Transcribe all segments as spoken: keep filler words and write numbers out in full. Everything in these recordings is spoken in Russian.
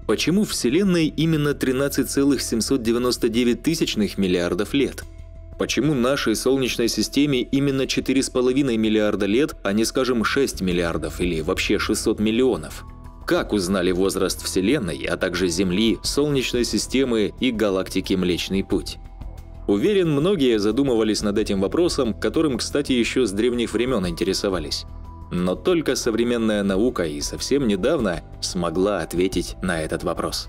Почему Вселенной именно тринадцать целых семьсот девяносто девять тысячных миллиардов лет? Почему нашей Солнечной системе именно четыре с половиной миллиарда лет, а не, скажем, шесть миллиардов или вообще шестьсот миллионов? Как узнали возраст Вселенной, а также Земли, Солнечной системы и галактики Млечный Путь? Уверен, многие задумывались над этим вопросом, которым, кстати, еще с древних времен интересовались. Но только современная наука и совсем недавно смогла ответить на этот вопрос.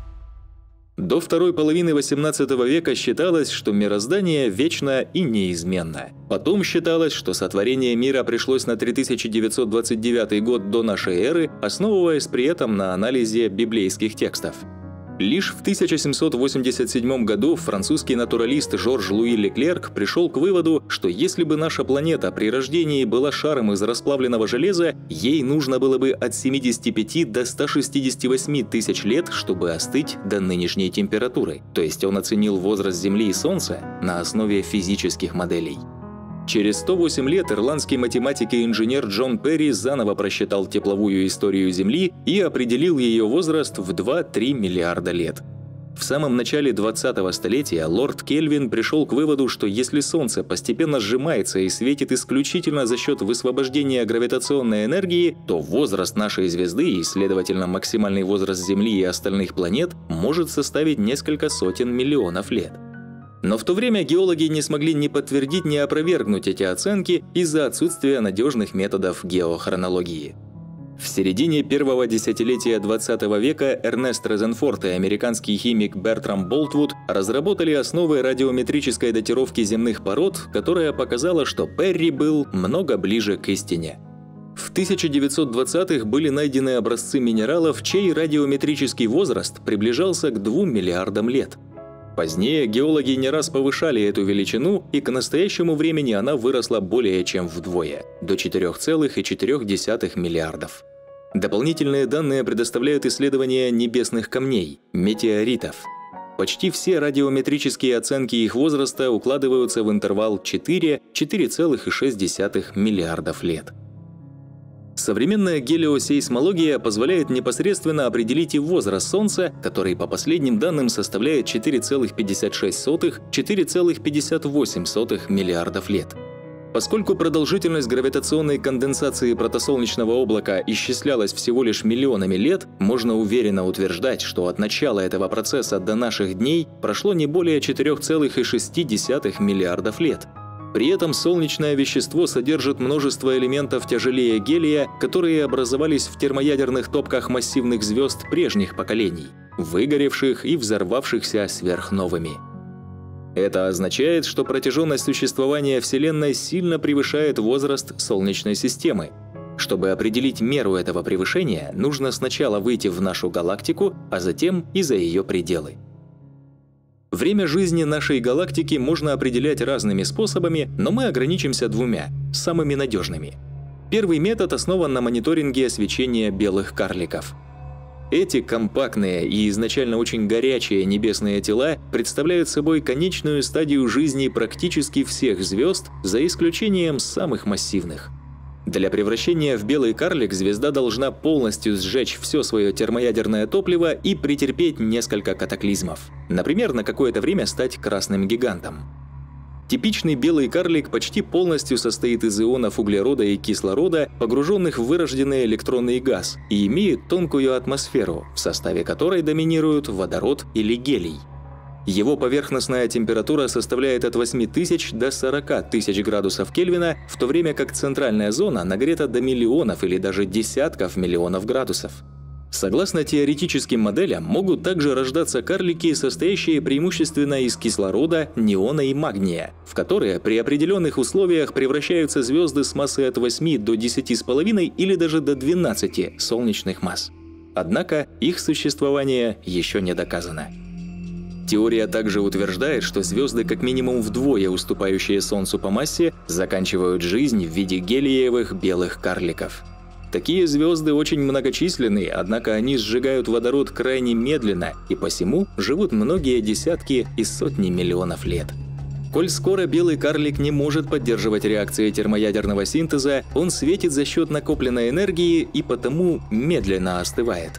До второй половины восемнадцатого века считалось, что мироздание вечно и неизменно. Потом считалось, что сотворение мира пришлось на три тысячи девятьсот двадцать девятый год до нашей эры, основываясь при этом на анализе библейских текстов. Лишь в тысяча семьсот восемьдесят седьмом году французский натуралист Жорж Луи Леклерк пришел к выводу, что если бы наша планета при рождении была шаром из расплавленного железа, ей нужно было бы от семидесяти пяти до ста шестидесяти восьми тысяч лет, чтобы остыть до нынешней температуры. То есть он оценил возраст Земли и Солнца на основе физических моделей. Через сто восемь лет ирландский математик и инженер Джон Перри заново просчитал тепловую историю Земли и определил ее возраст в два-три миллиарда лет. В самом начале двадцатого столетия лорд Кельвин пришел к выводу, что если Солнце постепенно сжимается и светит исключительно за счет высвобождения гравитационной энергии, то возраст нашей звезды и, следовательно, максимальный возраст Земли и остальных планет может составить несколько сотен миллионов лет. Но в то время геологи не смогли ни подтвердить, ни опровергнуть эти оценки из-за отсутствия надежных методов геохронологии. В середине первого десятилетия двадцатого века Эрнест Резенфорд и американский химик Бертрам Болтвуд разработали основы радиометрической датировки земных пород, которая показала, что Перри был много ближе к истине. В тысяча девятьсот двадцатых были найдены образцы минералов, чей радиометрический возраст приближался к двум миллиардам лет. Позднее геологи не раз повышали эту величину, и к настоящему времени она выросла более чем вдвое – до четырёх целых четырёх десятых миллиардов. Дополнительные данные предоставляют исследования небесных камней – метеоритов. Почти все радиометрические оценки их возраста укладываются в интервал четыре — четыре целых шесть десятых миллиардов лет. Современная гелиосейсмология позволяет непосредственно определить и возраст Солнца, который по последним данным составляет четыре целых пятьдесят шесть сотых — четыре целых пятьдесят восемь сотых миллиардов лет. Поскольку продолжительность гравитационной конденсации протосолнечного облака исчислялась всего лишь миллионами лет, можно уверенно утверждать, что от начала этого процесса до наших дней прошло не более четырёх целых шести десятых миллиардов лет. При этом солнечное вещество содержит множество элементов тяжелее гелия, которые образовались в термоядерных топках массивных звезд прежних поколений, выгоревших и взорвавшихся сверхновыми. Это означает, что протяженность существования Вселенной сильно превышает возраст Солнечной системы. Чтобы определить меру этого превышения, нужно сначала выйти в нашу галактику, а затем и за ее пределы. Время жизни нашей галактики можно определять разными способами, но мы ограничимся двумя, самыми надежными. Первый метод основан на мониторинге свечения белых карликов. Эти компактные и изначально очень горячие небесные тела представляют собой конечную стадию жизни практически всех звезд, за исключением самых массивных. Для превращения в белый карлик звезда должна полностью сжечь все свое термоядерное топливо и претерпеть несколько катаклизмов. Например, на какое-то время стать красным гигантом. Типичный белый карлик почти полностью состоит из ионов углерода и кислорода, погруженных в вырожденный электронный газ, и имеет тонкую атмосферу, в составе которой доминируют водород или гелий. Его поверхностная температура составляет от восьми тысяч до сорока тысяч градусов Кельвина, в то время как центральная зона нагрета до миллионов или даже десятков миллионов градусов. Согласно теоретическим моделям, могут также рождаться карлики, состоящие преимущественно из кислорода, неона и магния, в которые при определенных условиях превращаются звезды с массой от восьми до десяти с половиной или даже до двенадцати солнечных масс. Однако их существование еще не доказано. Теория также утверждает, что звезды, как минимум вдвое уступающие Солнцу по массе, заканчивают жизнь в виде гелиевых белых карликов. Такие звезды очень многочисленны, однако они сжигают водород крайне медленно и посему живут многие десятки и сотни миллионов лет. Коль скоро белый карлик не может поддерживать реакции термоядерного синтеза, он светит за счет накопленной энергии и потому медленно остывает.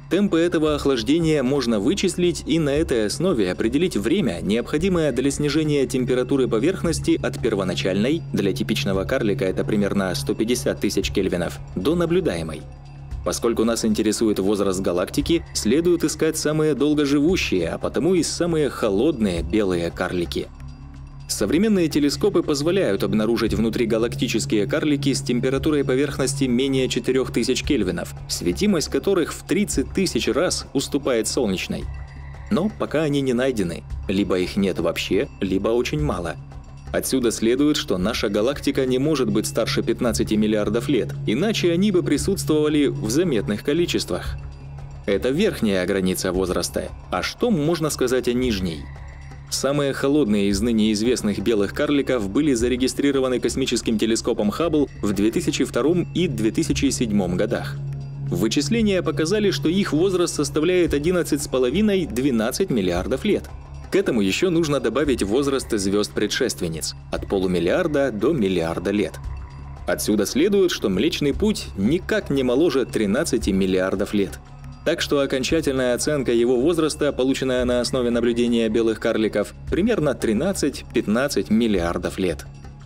Темпы этого охлаждения можно вычислить и на этой основе определить время, необходимое для снижения температуры поверхности от первоначальной, для типичного карлика это примерно сто пятьдесят тысяч кельвинов, до наблюдаемой. Поскольку нас интересует возраст галактики, следует искать самые долгоживущие, а потому и самые холодные белые карлики. Современные телескопы позволяют обнаружить внутригалактические карлики с температурой поверхности менее четырёх тысяч кельвинов, светимость которых в тридцать тысяч раз уступает солнечной. Но пока они не найдены, либо их нет вообще, либо очень мало. Отсюда следует, что наша галактика не может быть старше пятнадцати миллиардов лет, иначе они бы присутствовали в заметных количествах. Это верхняя граница возраста. А что можно сказать о нижней? Самые холодные из ныне известных белых карликов были зарегистрированы космическим телескопом Хаббл в две тысячи втором и две тысячи седьмом годах. Вычисления показали, что их возраст составляет одиннадцать с половиной — двенадцать миллиардов лет. К этому еще нужно добавить возраст звезд-предшественниц – от полумиллиарда до миллиарда лет. Отсюда следует, что Млечный Путь никак не моложе тринадцати миллиардов лет. Так что окончательная оценка его возраста, полученная на основе наблюдения белых карликов, примерно тринадцать-пятнадцать миллиардов лет.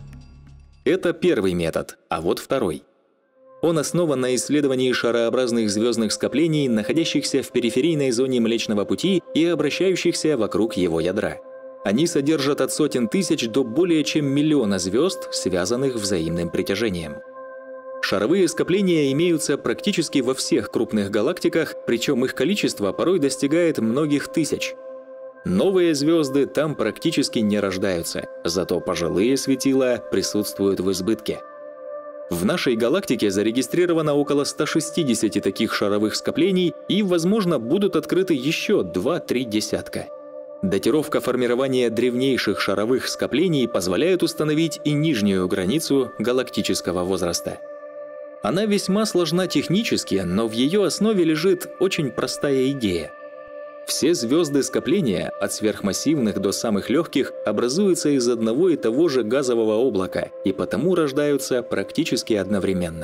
Это первый метод, а вот второй. Он основан на исследовании шарообразных звездных скоплений, находящихся в периферийной зоне Млечного Пути и обращающихся вокруг его ядра. Они содержат от сотен тысяч до более чем миллиона звезд, связанных взаимным притяжением. Шаровые скопления имеются практически во всех крупных галактиках, причем их количество порой достигает многих тысяч. Новые звезды там практически не рождаются, зато пожилые светила присутствуют в избытке. В нашей галактике зарегистрировано около ста шестидесяти таких шаровых скоплений, и, возможно, будут открыты еще два-три десятка. Датировка формирования древнейших шаровых скоплений позволяет установить и нижнюю границу галактического возраста. Она весьма сложна технически, но в ее основе лежит очень простая идея. Все звезды скопления, от сверхмассивных до самых легких, образуются из одного и того же газового облака и потому рождаются практически одновременно.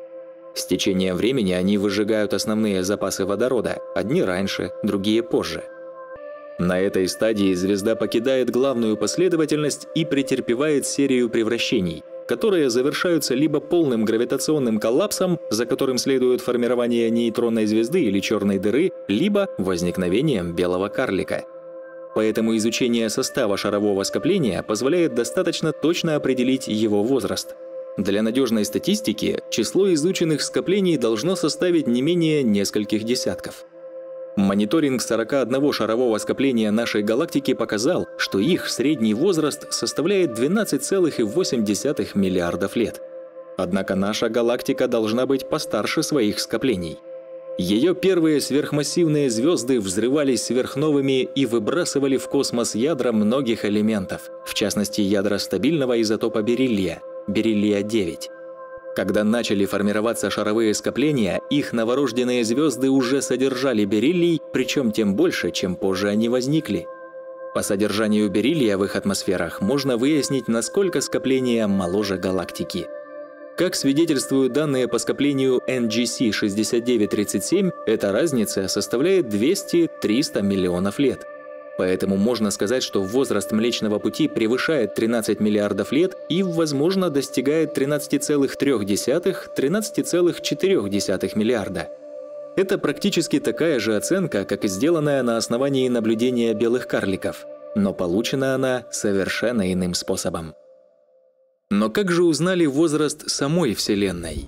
С течением времени они выжигают основные запасы водорода, одни раньше, другие позже. На этой стадии звезда покидает главную последовательность и претерпевает серию превращений, которые завершаются либо полным гравитационным коллапсом, за которым следует формирование нейтронной звезды или черной дыры, либо возникновением белого карлика. Поэтому изучение состава шарового скопления позволяет достаточно точно определить его возраст. Для надежной статистики число изученных скоплений должно составить не менее нескольких десятков. Мониторинг сорока одного шарового скопления нашей галактики показал, что их средний возраст составляет двенадцать целых восемь десятых миллиардов лет. Однако наша галактика должна быть постарше своих скоплений. Ее первые сверхмассивные звезды взрывались сверхновыми и выбрасывали в космос ядра многих элементов, в частности ядра стабильного изотопа бериллия, бериллия девять. Когда начали формироваться шаровые скопления, их новорожденные звезды уже содержали бериллий, причем тем больше, чем позже они возникли. По содержанию бериллия в их атмосферах можно выяснить, насколько скопления моложе галактики. Как свидетельствуют данные по скоплению эн джи си шестьдесят девять тридцать семь, эта разница составляет двести-триста миллионов лет. Поэтому можно сказать, что возраст Млечного Пути превышает тринадцать миллиардов лет и, возможно, достигает тринадцати целых трёх десятых — тринадцати целых четырёх десятых миллиарда. Это практически такая же оценка, как и сделанная на основании наблюдения белых карликов, но получена она совершенно иным способом. Но как же узнали возраст самой Вселенной?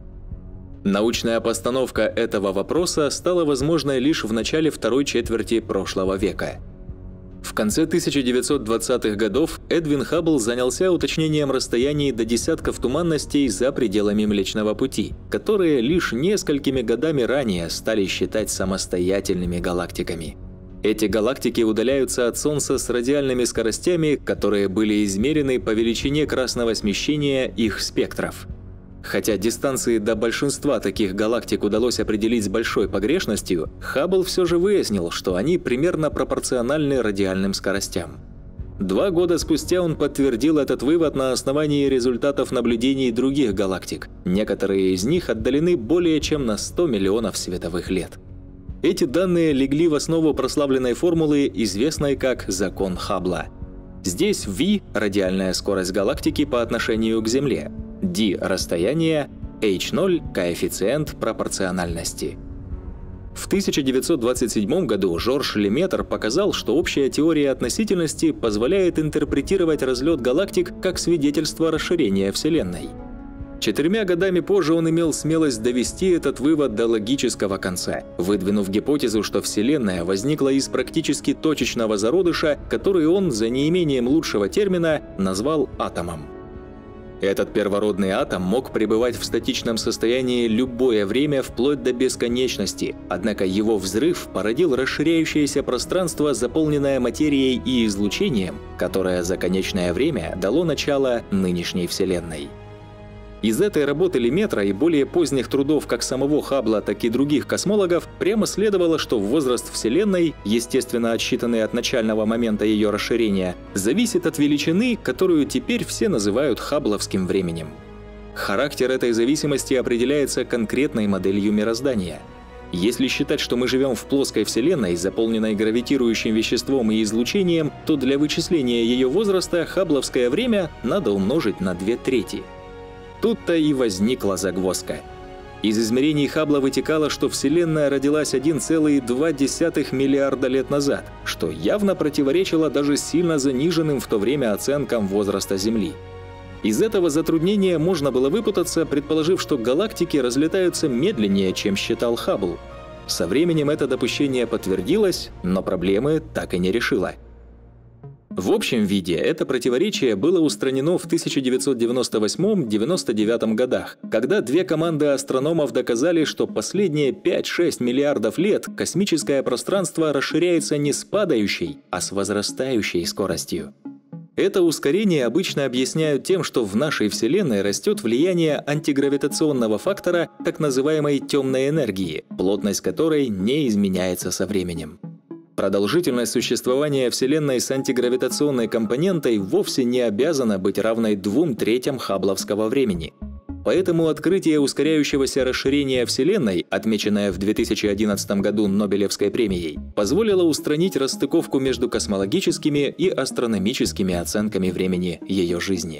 Научная постановка этого вопроса стала возможной лишь в начале второй четверти прошлого века. В конце тысяча девятьсот двадцатых годов Эдвин Хаббл занялся уточнением расстояний до десятков туманностей за пределами Млечного Пути, которые лишь несколькими годами ранее стали считать самостоятельными галактиками. Эти галактики удаляются от Солнца с радиальными скоростями, которые были измерены по величине красного смещения их спектров. Хотя дистанции до большинства таких галактик удалось определить с большой погрешностью, Хаббл все же выяснил, что они примерно пропорциональны радиальным скоростям. Два года спустя он подтвердил этот вывод на основании результатов наблюдений других галактик. Некоторые из них отдалены более чем на сто миллионов световых лет. Эти данные легли в основу прославленной формулы, известной как закон Хаббла. Здесь V – радиальная скорость галактики по отношению к Земле, d – расстояние, эйч ноль – коэффициент пропорциональности. В тысяча девятьсот двадцать седьмом году Жорж Леметр показал, что общая теория относительности позволяет интерпретировать разлет галактик как свидетельство расширения Вселенной. Четырьмя годами позже он имел смелость довести этот вывод до логического конца, выдвинув гипотезу, что Вселенная возникла из практически точечного зародыша, который он, за неимением лучшего термина, назвал атомом. Этот первородный атом мог пребывать в статичном состоянии любое время вплоть до бесконечности, однако его взрыв породил расширяющееся пространство, заполненное материей и излучением, которое за конечное время дало начало нынешней Вселенной. Из этой работы Леметра и более поздних трудов как самого Хаббла, так и других космологов прямо следовало, что возраст Вселенной, естественно отсчитанный от начального момента ее расширения, зависит от величины, которую теперь все называют хаббловским временем. Характер этой зависимости определяется конкретной моделью мироздания. Если считать, что мы живем в плоской Вселенной, заполненной гравитирующим веществом и излучением, то для вычисления ее возраста хаббловское время надо умножить на две трети. Тут-то и возникла загвоздка. Из измерений Хаббла вытекало, что Вселенная родилась один целых два десятых миллиарда лет назад, что явно противоречило даже сильно заниженным в то время оценкам возраста Земли. Из этого затруднения можно было выпутаться, предположив, что галактики разлетаются медленнее, чем считал Хаббл. Со временем это допущение подтвердилось, но проблемы так и не решило. В общем виде это противоречие было устранено в тысяча девятьсот девяносто восьмом — девяносто девятом годах, когда две команды астрономов доказали, что последние пять-шесть миллиардов лет космическое пространство расширяется не с падающей, а с возрастающей скоростью. Это ускорение обычно объясняют тем, что в нашей Вселенной растет влияние антигравитационного фактора, так называемой темной энергии, плотность которой не изменяется со временем. Продолжительность существования Вселенной с антигравитационной компонентой вовсе не обязана быть равной двум третям хаббловского времени. Поэтому открытие ускоряющегося расширения Вселенной, отмеченное в две тысячи одиннадцатом году Нобелевской премией, позволило устранить расстыковку между космологическими и астрономическими оценками времени ее жизни.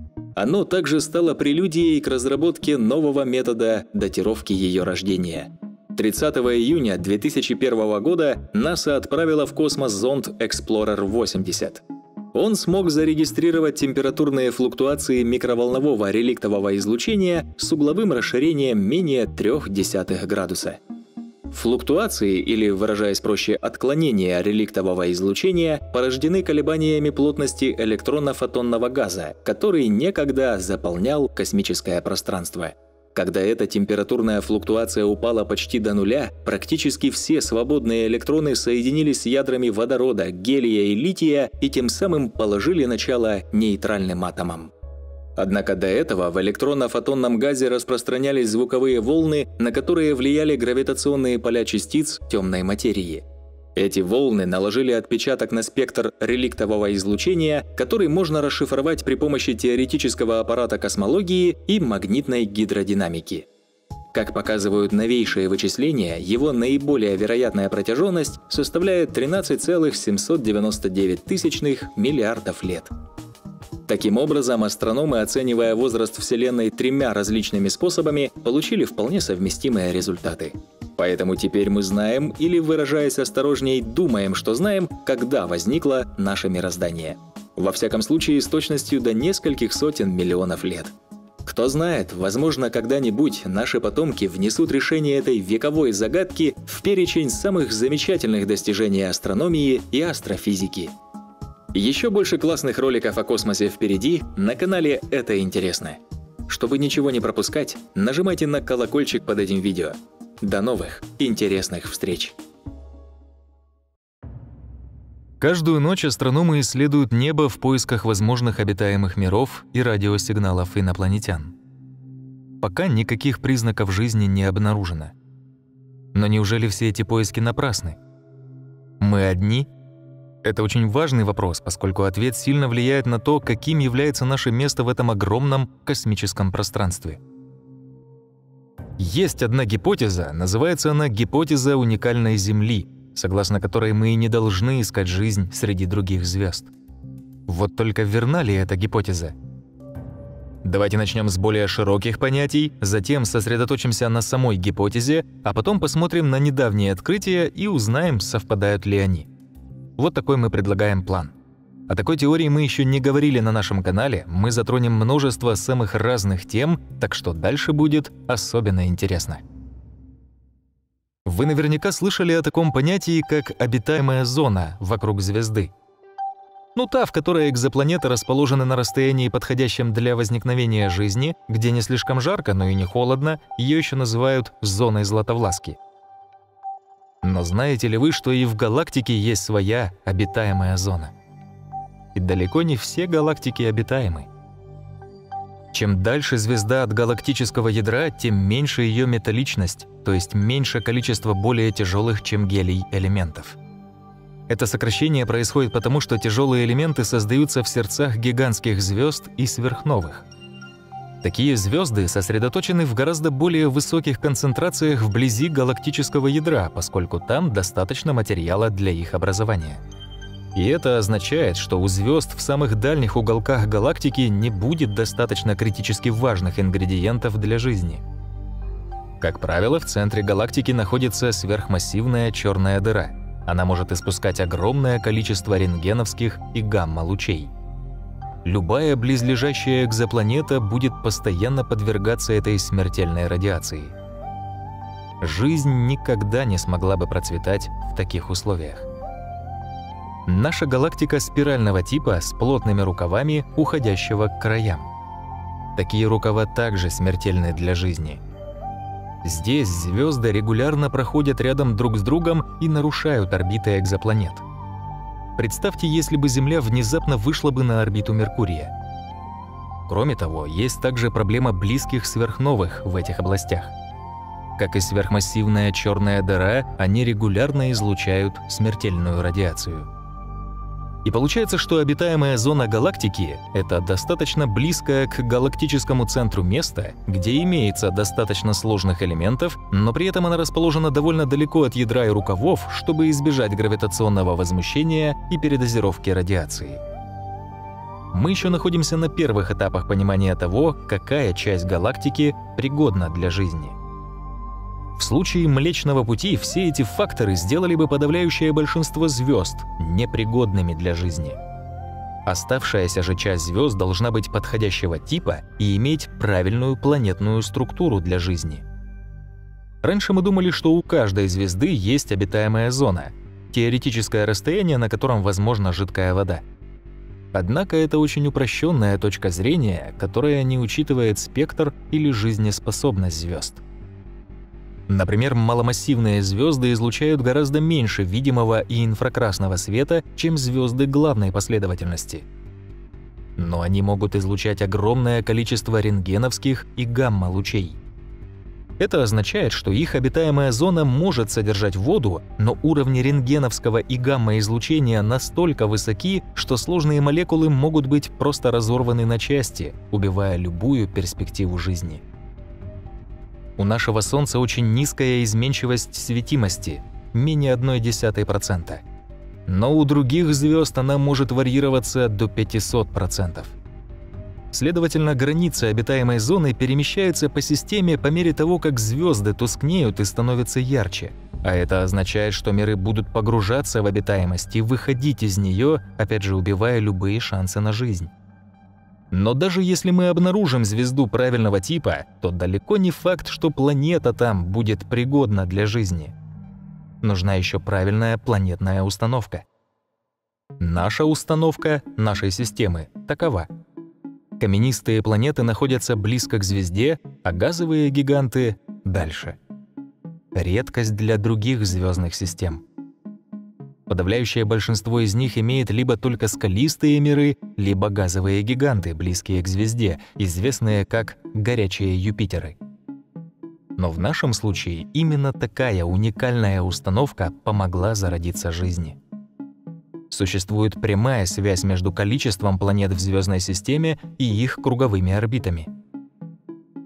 Оно также стало прелюдией к разработке нового метода датировки ее рождения. тридцатого июня две тысячи первого года НАСА отправила в космос зонд Эксплорер восемьдесят. Он смог зарегистрировать температурные флуктуации микроволнового реликтового излучения с угловым расширением менее трёх десятых градуса. Флуктуации, или, выражаясь проще, отклонения реликтового излучения, порождены колебаниями плотности электронно-фотонного газа, который некогда заполнял космическое пространство. Когда эта температурная флуктуация упала почти до нуля, практически все свободные электроны соединились с ядрами водорода, гелия и лития и тем самым положили начало нейтральным атомам. Однако до этого в электронно-фотонном газе распространялись звуковые волны, на которые влияли гравитационные поля частиц темной материи. Эти волны наложили отпечаток на спектр реликтового излучения, который можно расшифровать при помощи теоретического аппарата космологии и магнитной гидродинамики. Как показывают новейшие вычисления, его наиболее вероятная протяженность составляет тринадцать целых семьсот девяносто девять тысячных миллиардов лет. Таким образом, астрономы, оценивая возраст Вселенной тремя различными способами, получили вполне совместимые результаты. Поэтому теперь мы знаем, или, выражаясь осторожней, думаем, что знаем, когда возникло наше мироздание. Во всяком случае, с точностью до нескольких сотен миллионов лет. Кто знает, возможно, когда-нибудь наши потомки внесут решение этой вековой загадки в перечень самых замечательных достижений астрономии и астрофизики. Еще больше классных роликов о космосе впереди на канале «Это интересно». Чтобы ничего не пропускать, нажимайте на колокольчик под этим видео. До новых интересных встреч! Каждую ночь астрономы исследуют небо в поисках возможных обитаемых миров и радиосигналов инопланетян. Пока никаких признаков жизни не обнаружено. Но неужели все эти поиски напрасны? Мы одни? Это очень важный вопрос, поскольку ответ сильно влияет на то, каким является наше место в этом огромном космическом пространстве. Есть одна гипотеза, называется она гипотеза уникальной Земли, согласно которой мы и не должны искать жизнь среди других звезд. Вот только верна ли эта гипотеза? Давайте начнем с более широких понятий, затем сосредоточимся на самой гипотезе, а потом посмотрим на недавние открытия и узнаем, совпадают ли они. Вот такой мы предлагаем план. О такой теории мы еще не говорили на нашем канале, мы затронем множество самых разных тем, так что дальше будет особенно интересно. Вы наверняка слышали о таком понятии, как обитаемая зона вокруг звезды. Ну, та, в которой экзопланеты расположены на расстоянии, подходящем для возникновения жизни, где не слишком жарко, но и не холодно, ее еще называют зоной Златовласки. Но знаете ли вы, что и в галактике есть своя обитаемая зона? И далеко не все галактики обитаемы. Чем дальше звезда от галактического ядра, тем меньше ее металличность, то есть меньше количество более тяжелых, чем гелий, элементов. Это сокращение происходит потому, что тяжелые элементы создаются в сердцах гигантских звезд и сверхновых. Такие звезды сосредоточены в гораздо более высоких концентрациях вблизи галактического ядра, поскольку там достаточно материала для их образования. И это означает, что у звезд в самых дальних уголках галактики не будет достаточно критически важных ингредиентов для жизни. Как правило, в центре галактики находится сверхмассивная черная дыра. Она может испускать огромное количество рентгеновских и гамма-лучей. Любая близлежащая экзопланета будет постоянно подвергаться этой смертельной радиации. Жизнь никогда не смогла бы процветать в таких условиях. Наша галактика спирального типа с плотными рукавами, уходящего к краям. Такие рукава также смертельны для жизни. Здесь звезды регулярно проходят рядом друг с другом и нарушают орбиты экзопланет. Представьте, если бы Земля внезапно вышла бы на орбиту Меркурия. Кроме того, есть также проблема близких сверхновых в этих областях. Как и сверхмассивная черная дыра, они регулярно излучают смертельную радиацию. И получается, что обитаемая зона галактики — это достаточно близкое к галактическому центру место, где имеется достаточно сложных элементов, но при этом она расположена довольно далеко от ядра и рукавов, чтобы избежать гравитационного возмущения и передозировки радиации. Мы еще находимся на первых этапах понимания того, какая часть галактики пригодна для жизни. В случае Млечного Пути все эти факторы сделали бы подавляющее большинство звезд непригодными для жизни. Оставшаяся же часть звезд должна быть подходящего типа и иметь правильную планетную структуру для жизни. Раньше мы думали, что у каждой звезды есть обитаемая зона, теоретическое расстояние, на котором возможна жидкая вода. Однако это очень упрощенная точка зрения, которая не учитывает спектр или жизнеспособность звезд. Например, маломассивные звезды излучают гораздо меньше видимого и инфракрасного света, чем звезды главной последовательности. Но они могут излучать огромное количество рентгеновских и гамма-лучей. Это означает, что их обитаемая зона может содержать воду, но уровни рентгеновского и гамма-излучения настолько высоки, что сложные молекулы могут быть просто разорваны на части, убивая любую перспективу жизни. У нашего Солнца очень низкая изменчивость светимости, менее одной десятой процента. Но у других звезд она может варьироваться до пятисот процентов. Следовательно, границы обитаемой зоны перемещаются по системе по мере того, как звезды тускнеют и становятся ярче. А это означает, что миры будут погружаться в обитаемость и выходить из нее, опять же убивая любые шансы на жизнь. Но даже если мы обнаружим звезду правильного типа, то далеко не факт, что планета там будет пригодна для жизни. Нужна еще правильная планетная установка. Наша установка нашей системы такова. Каменистые планеты находятся близко к звезде, а газовые гиганты — дальше. Редкость для других звездных систем. Подавляющее большинство из них имеет либо только скалистые миры, либо газовые гиганты, близкие к звезде, известные как горячие Юпитеры. Но в нашем случае именно такая уникальная установка помогла зародиться жизни. Существует прямая связь между количеством планет в звездной системе и их круговыми орбитами.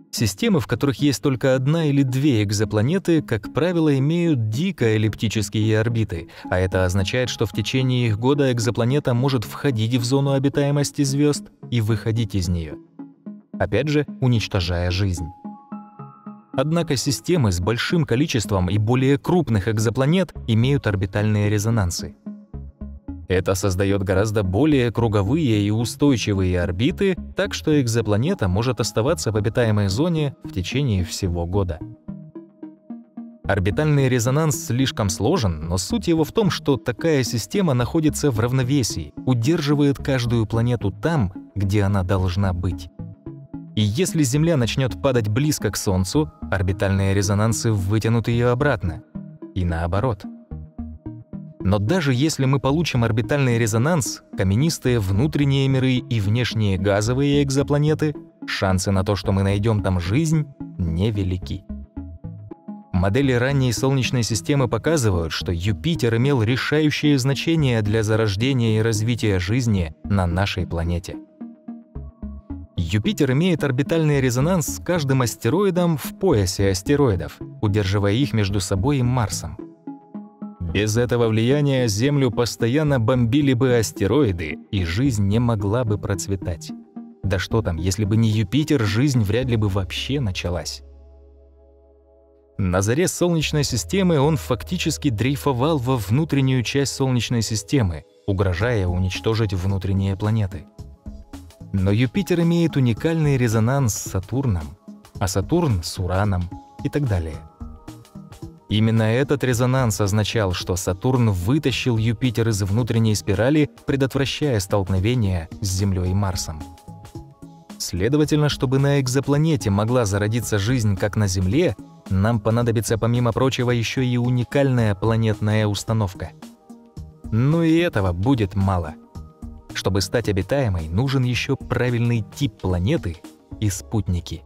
Системы, в которых есть только одна или две экзопланеты, как правило, имеют дико эллиптические орбиты, а это означает, что в течение их года экзопланета может входить в зону обитаемости звезд и выходить из нее, опять же, уничтожая жизнь. Однако системы с большим количеством и более крупных экзопланет имеют орбитальные резонансы. Это создает гораздо более круговые и устойчивые орбиты, так что экзопланета может оставаться в обитаемой зоне в течение всего года. Орбитальный резонанс слишком сложен, но суть его в том, что такая система находится в равновесии, удерживает каждую планету там, где она должна быть. И если Земля начнет падать близко к Солнцу, орбитальные резонансы вытянут ее обратно. И наоборот. Но даже если мы получим орбитальный резонанс, каменистые внутренние миры и внешние газовые экзопланеты, шансы на то, что мы найдем там жизнь, невелики. Модели ранней Солнечной системы показывают, что Юпитер имел решающее значение для зарождения и развития жизни на нашей планете. Юпитер имеет орбитальный резонанс с каждым астероидом в поясе астероидов, удерживая их между собой и Марсом. Без этого влияния Землю постоянно бомбили бы астероиды, и жизнь не могла бы процветать. Да что там, если бы не Юпитер, жизнь вряд ли бы вообще началась. На заре Солнечной системы он фактически дрейфовал во внутреннюю часть Солнечной системы, угрожая уничтожить внутренние планеты. Но Юпитер имеет уникальный резонанс с Сатурном, а Сатурн с Ураном и так далее. Именно этот резонанс означал, что Сатурн вытащил Юпитер из внутренней спирали, предотвращая столкновение с Землей и Марсом. Следовательно, чтобы на экзопланете могла зародиться жизнь, как на Земле, нам понадобится, помимо прочего, еще и уникальная планетная установка. Но и этого будет мало. Чтобы стать обитаемой, нужен еще правильный тип планеты и спутники.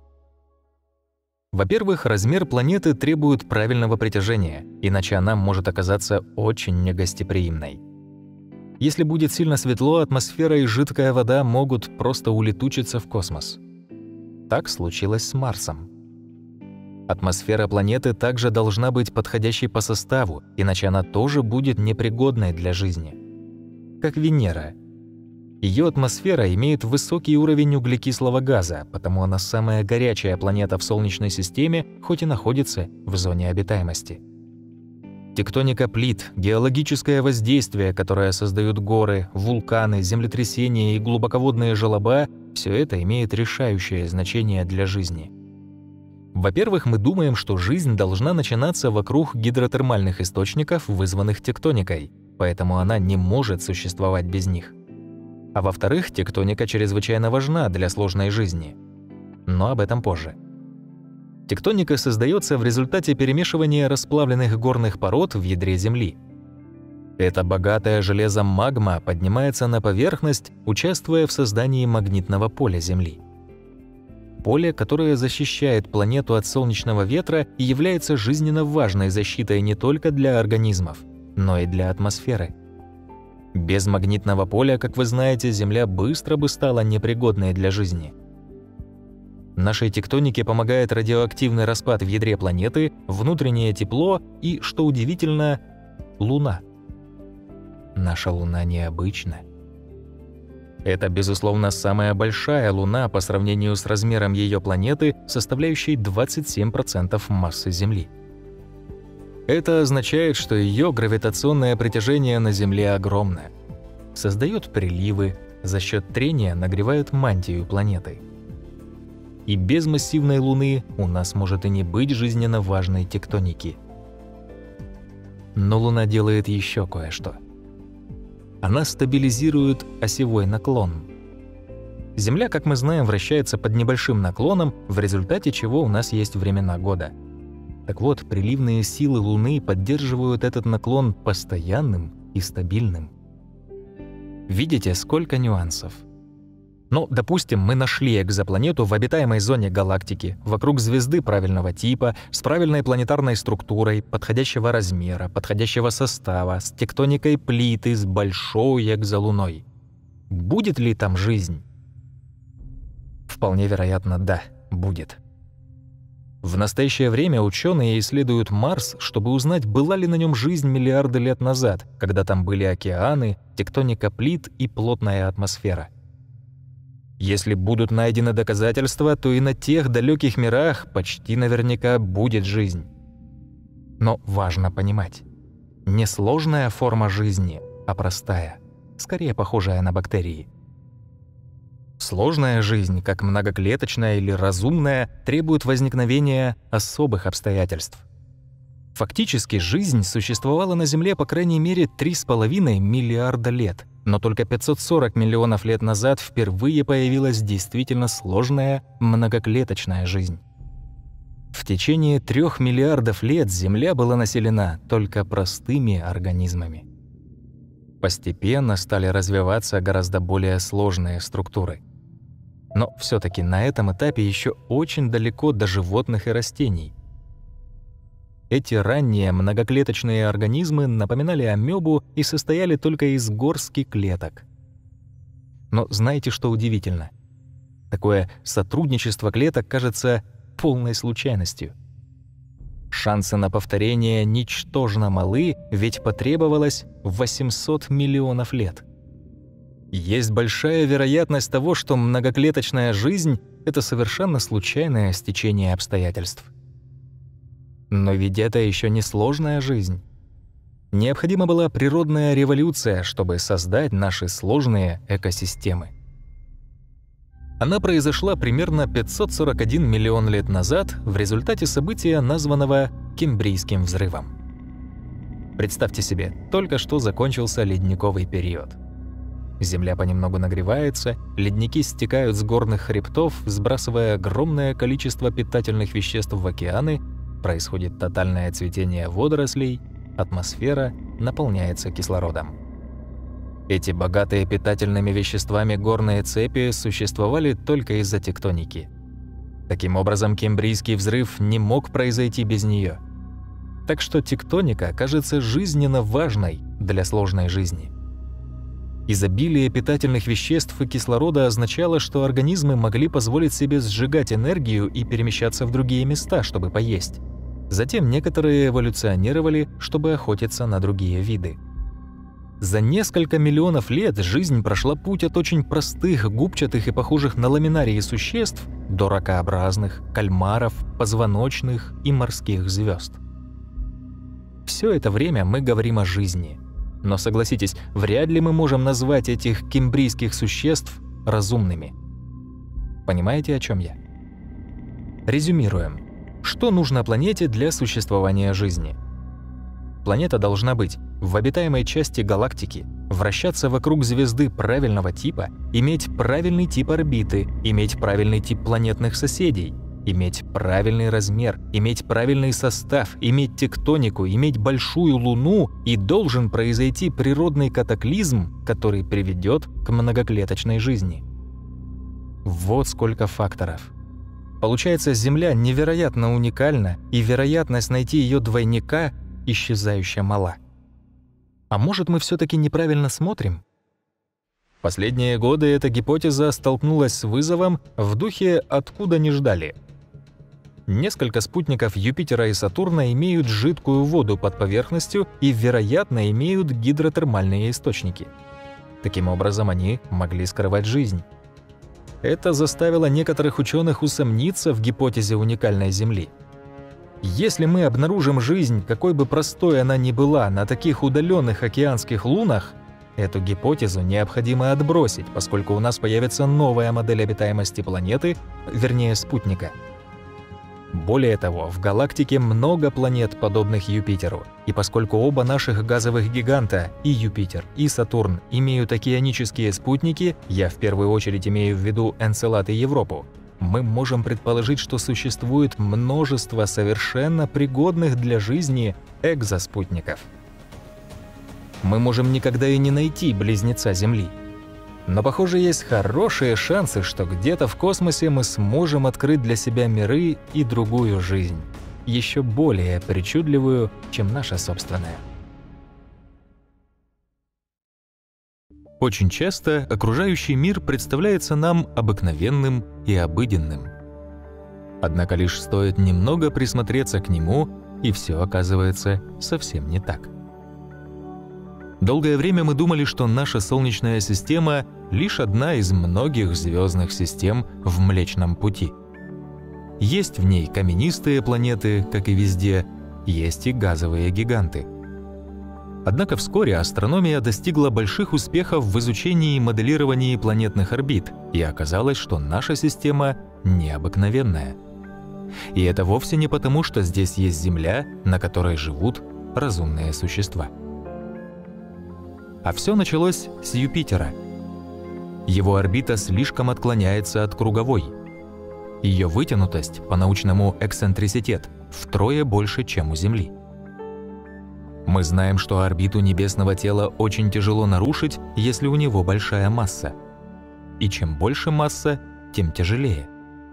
Во-первых, размер планеты требует правильного притяжения, иначе она может оказаться очень негостеприимной. Если будет сильно светло, атмосфера и жидкая вода могут просто улетучиться в космос. Так случилось с Марсом. Атмосфера планеты также должна быть подходящей по составу, иначе она тоже будет непригодной для жизни. Как Венера. Ее атмосфера имеет высокий уровень углекислого газа, потому она самая горячая планета в Солнечной системе, хоть и находится в зоне обитаемости. Тектоника плит, геологическое воздействие, которое создают горы, вулканы, землетрясения и глубоководные желоба – все это имеет решающее значение для жизни. Во-первых, мы думаем, что жизнь должна начинаться вокруг гидротермальных источников, вызванных тектоникой, поэтому она не может существовать без них. А во-вторых, тектоника чрезвычайно важна для сложной жизни. Но об этом позже. Тектоника создается в результате перемешивания расплавленных горных пород в ядре Земли. Эта богатая железом магма поднимается на поверхность, участвуя в создании магнитного поля Земли. Поле, которое защищает планету от солнечного ветра и является жизненно важной защитой не только для организмов, но и для атмосферы. Без магнитного поля, как вы знаете, Земля быстро бы стала непригодной для жизни. Нашей тектонике помогает радиоактивный распад в ядре планеты, внутреннее тепло и, что удивительно, Луна. Наша Луна необычна. Это, безусловно, самая большая Луна по сравнению с размером ее планеты, составляющей двадцать семь процентов массы Земли. Это означает, что ее гравитационное притяжение на Земле огромно. Создает приливы, за счет трения нагревает мантию планеты. И без массивной Луны у нас может и не быть жизненно важной тектоники. Но Луна делает еще кое-что. Она стабилизирует осевой наклон. Земля, как мы знаем, вращается под небольшим наклоном, в результате чего у нас есть времена года. Так вот, приливные силы Луны поддерживают этот наклон постоянным и стабильным. Видите, сколько нюансов? Ну, допустим, мы нашли экзопланету в обитаемой зоне галактики, вокруг звезды правильного типа, с правильной планетарной структурой, подходящего размера, подходящего состава, с тектоникой плиты, с большой экзолуной. Будет ли там жизнь? Вполне вероятно, да. будет. В настоящее время ученые исследуют Марс, чтобы узнать, была ли на нем жизнь миллиарды лет назад, когда там были океаны, тектоника плит и плотная атмосфера. Если будут найдены доказательства, то и на тех далеких мирах почти наверняка будет жизнь. Но важно понимать, не сложная форма жизни, а простая, скорее похожая на бактерии. Сложная жизнь, как многоклеточная или разумная, требует возникновения особых обстоятельств. Фактически жизнь существовала на Земле по крайней мере три с половиной миллиарда лет, но только пятьсот сорок миллионов лет назад впервые появилась действительно сложная многоклеточная жизнь. В течение трех миллиардов лет Земля была населена только простыми организмами. Постепенно стали развиваться гораздо более сложные структуры. Но все-таки на этом этапе еще очень далеко до животных и растений. Эти ранние многоклеточные организмы напоминали амебу и состояли только из горстки клеток. Но знаете, что удивительно? Такое сотрудничество клеток кажется полной случайностью. Шансы на повторение ничтожно малы, ведь потребовалось восемьсот миллионов лет. Есть большая вероятность того, что многоклеточная жизнь — это совершенно случайное стечение обстоятельств. Но ведь это еще не сложная жизнь. Необходима была природная революция, чтобы создать наши сложные экосистемы. Она произошла примерно пятьсот сорок один миллион лет назад в результате события, названного Кембрийским взрывом. Представьте себе, только что закончился ледниковый период. Земля понемногу нагревается, ледники стекают с горных хребтов, сбрасывая огромное количество питательных веществ в океаны, происходит тотальное цветение водорослей, атмосфера наполняется кислородом. Эти богатые питательными веществами горные цепи существовали только из-за тектоники. Таким образом, Кембрийский взрыв не мог произойти без нее. Так что тектоника кажется жизненно важной для сложной жизни. Изобилие питательных веществ и кислорода означало, что организмы могли позволить себе сжигать энергию и перемещаться в другие места, чтобы поесть. Затем некоторые эволюционировали, чтобы охотиться на другие виды. За несколько миллионов лет жизнь прошла путь от очень простых, губчатых и похожих на ламинарии существ до ракообразных, кальмаров, позвоночных и морских звезд. Все это время мы говорим о жизни. Но согласитесь, вряд ли мы можем назвать этих кембрийских существ разумными. Понимаете, о чем я? Резюмируем. Что нужно планете для существования жизни? Планета должна быть в обитаемой части галактики, вращаться вокруг звезды правильного типа, иметь правильный тип орбиты, иметь правильный тип планетных соседей, иметь правильный размер, иметь правильный состав, иметь тектонику, иметь большую Луну, и должен произойти природный катаклизм, который приведет к многоклеточной жизни. Вот сколько факторов. Получается, Земля невероятно уникальна, и вероятность найти ее двойника исчезающе мала. А может, мы все-таки неправильно смотрим? Последние годы эта гипотеза столкнулась с вызовом в духе «откуда не ждали». Несколько спутников Юпитера и Сатурна имеют жидкую воду под поверхностью и, вероятно, имеют гидротермальные источники. Таким образом, они могли скрывать жизнь. Это заставило некоторых ученых усомниться в гипотезе уникальной Земли. Если мы обнаружим жизнь, какой бы простой она ни была, на таких удаленных океанских лунах, эту гипотезу необходимо отбросить, поскольку у нас появится новая модель обитаемости планеты, вернее спутника. Более того, в галактике много планет, подобных Юпитеру, и поскольку оба наших газовых гиганта, и Юпитер, и Сатурн, имеют океанические спутники, я в первую очередь имею в виду Энцелад и Европу, мы можем предположить, что существует множество совершенно пригодных для жизни экзоспутников. Мы можем никогда и не найти близнеца Земли. Но, похоже, есть хорошие шансы, что где-то в космосе мы сможем открыть для себя миры и другую жизнь, еще более причудливую, чем наша собственная. Очень часто окружающий мир представляется нам обыкновенным и обыденным. Однако лишь стоит немного присмотреться к нему, и все оказывается совсем не так. Долгое время мы думали, что наша Солнечная система — лишь одна из многих звездных систем в Млечном Пути. Есть в ней каменистые планеты, как и везде, есть и газовые гиганты. Однако вскоре астрономия достигла больших успехов в изучении и моделировании планетных орбит, и оказалось, что наша система необыкновенная. И это вовсе не потому, что здесь есть Земля, на которой живут разумные существа. А все началось с Юпитера. Его орбита слишком отклоняется от круговой. Ее вытянутость, по-научному эксцентриситет, втрое больше, чем у Земли. Мы знаем, что орбиту небесного тела очень тяжело нарушить, если у него большая масса. И чем больше масса, тем тяжелее.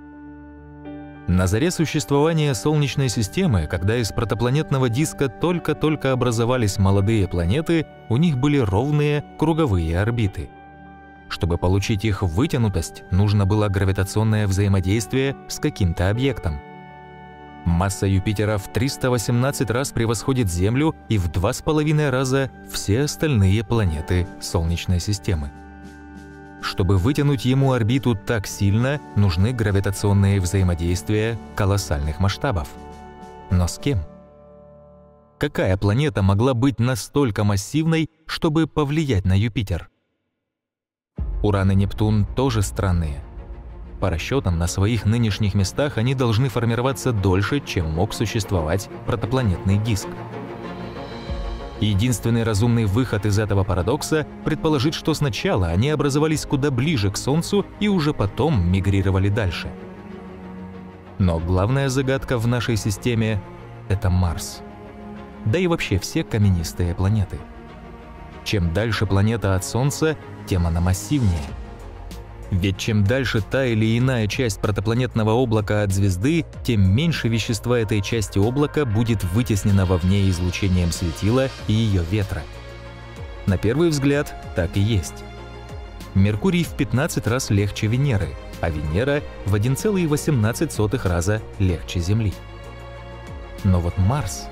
На заре существования Солнечной системы, когда из протопланетного диска только-только образовались молодые планеты, у них были ровные круговые орбиты. Чтобы получить их вытянутость, нужно было гравитационное взаимодействие с каким-то объектом. Масса Юпитера в триста восемнадцать раз превосходит Землю и в два с половиной раза все остальные планеты Солнечной системы. Чтобы вытянуть ему орбиту так сильно, нужны гравитационные взаимодействия колоссальных масштабов. Но с кем? Какая планета могла быть настолько массивной, чтобы повлиять на Юпитер? Уран и Нептун тоже странные. По расчетам, на своих нынешних местах они должны формироваться дольше, чем мог существовать протопланетный диск. Единственный разумный выход из этого парадокса – предположить, что сначала они образовались куда ближе к Солнцу и уже потом мигрировали дальше. Но главная загадка в нашей системе – это Марс. Да и вообще все каменистые планеты. Чем дальше планета от Солнца, тем она массивнее. Ведь чем дальше та или иная часть протопланетного облака от звезды, тем меньше вещества этой части облака будет вытеснено вовне излучением светила и ее ветра. На первый взгляд, так и есть. Меркурий в пятнадцать раз легче Венеры, а Венера в один целых восемнадцать сотых раза легче Земли. Но вот Марс...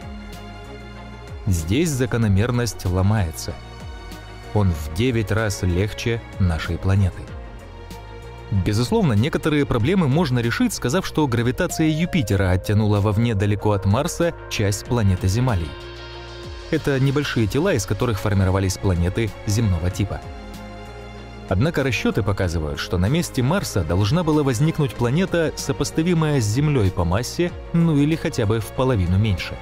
Здесь закономерность ломается. Он в девять раз легче нашей планеты. Безусловно, некоторые проблемы можно решить, сказав, что гравитация Юпитера оттянула вовне далеко от Марса часть планеты Земалий. Это небольшие тела, из которых формировались планеты земного типа. Однако расчеты показывают, что на месте Марса должна была возникнуть планета, сопоставимая с Землей по массе, ну или хотя бы в половину меньше.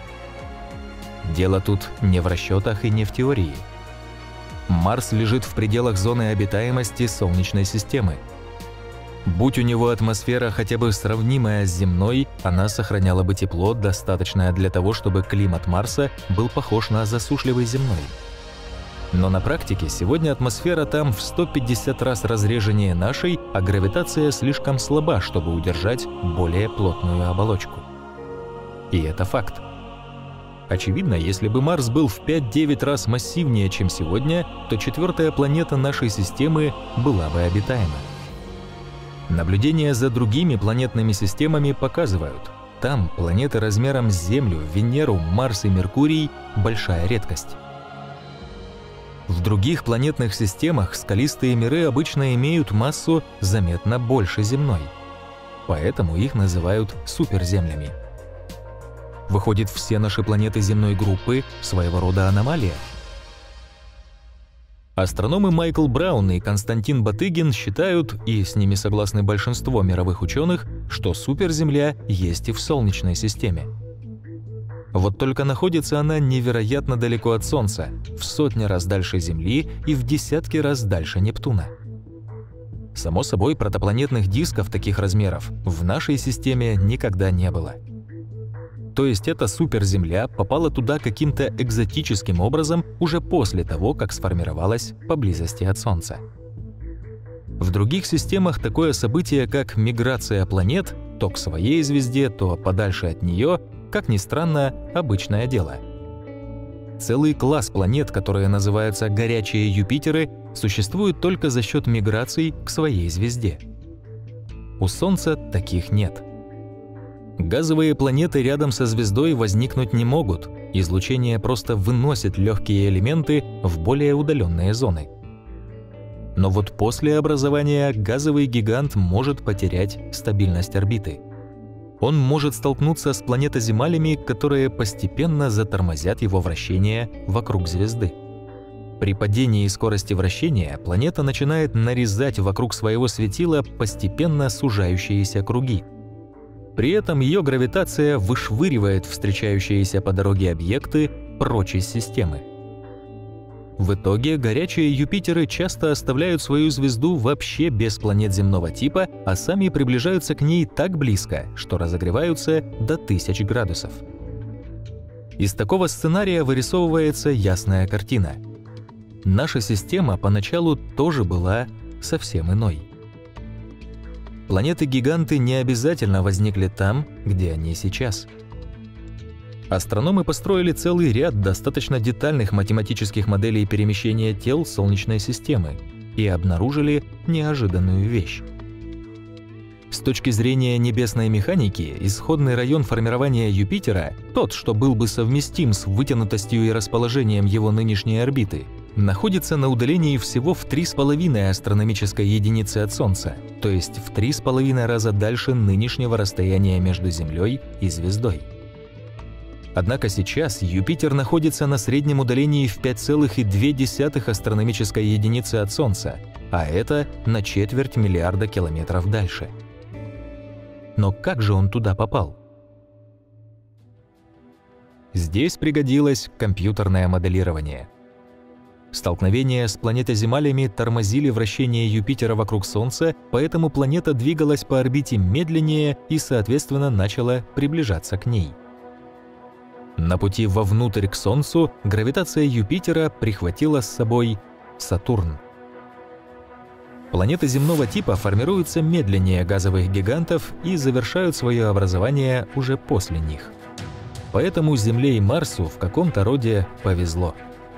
Дело тут не в расчетах и не в теории. Марс лежит в пределах зоны обитаемости Солнечной системы. Будь у него атмосфера хотя бы сравнимая с земной, она сохраняла бы тепло, достаточное для того, чтобы климат Марса был похож на засушливый земной. Но на практике сегодня атмосфера там в сто пятьдесят раз разреженнее нашей, а гравитация слишком слаба, чтобы удержать более плотную оболочку. И это факт. Очевидно, если бы Марс был в пять-девять раз массивнее, чем сегодня, то четвертая планета нашей системы была бы обитаема. Наблюдения за другими планетными системами показывают, там планеты размером с Землю, Венеру, Марс и Меркурий – большая редкость. В других планетных системах скалистые миры обычно имеют массу заметно больше земной, поэтому их называют суперземлями. Выходит, все наши планеты земной группы – своего рода аномалия? Астрономы Майкл Браун и Константин Батыгин считают, и с ними согласны большинство мировых ученых, что суперземля есть и в Солнечной системе. Вот только находится она невероятно далеко от Солнца, в сотни раз дальше Земли и в десятки раз дальше Нептуна. Само собой, протопланетных дисков таких размеров в нашей системе никогда не было. То есть эта суперземля попала туда каким-то экзотическим образом уже после того, как сформировалась поблизости от Солнца. В других системах такое событие, как миграция планет, то к своей звезде, то подальше от нее, как ни странно, обычное дело. Целый класс планет, которые называются горячие Юпитеры, существует только за счет миграций к своей звезде. У Солнца таких нет. Газовые планеты рядом со звездой возникнуть не могут. Излучение просто выносит легкие элементы в более удаленные зоны. Но вот после образования газовый гигант может потерять стабильность орбиты. Он может столкнуться с планетоземалями, которые постепенно затормозят его вращение вокруг звезды. При падении скорости вращения планета начинает нарезать вокруг своего светила постепенно сужающиеся круги. При этом ее гравитация вышвыривает встречающиеся по дороге объекты прочь из системы. В итоге горячие Юпитеры часто оставляют свою звезду вообще без планет земного типа, а сами приближаются к ней так близко, что разогреваются до тысяч градусов. Из такого сценария вырисовывается ясная картина. Наша система поначалу тоже была совсем иной. Планеты-гиганты не обязательно возникли там, где они сейчас. Астрономы построили целый ряд достаточно детальных математических моделей перемещения тел Солнечной системы и обнаружили неожиданную вещь. С точки зрения небесной механики, исходный район формирования Юпитера, тот, что был бы совместим с вытянутостью и расположением его нынешней орбиты, находится на удалении всего в три с половиной астрономической единицы от Солнца, то есть в три с половиной раза дальше нынешнего расстояния между Землей и звездой. Однако сейчас Юпитер находится на среднем удалении в пять целых две десятых астрономической единицы от Солнца, а это на четверть миллиарда километров дальше. Но как же он туда попал? Здесь пригодилось компьютерное моделирование. Столкновения с планетоземалями тормозили вращение Юпитера вокруг Солнца, поэтому планета двигалась по орбите медленнее и, соответственно, начала приближаться к ней. На пути вовнутрь к Солнцу гравитация Юпитера прихватила с собой Сатурн. Планеты земного типа формируются медленнее газовых гигантов и завершают свое образование уже после них. Поэтому Земле и Марсу в каком-то роде повезло.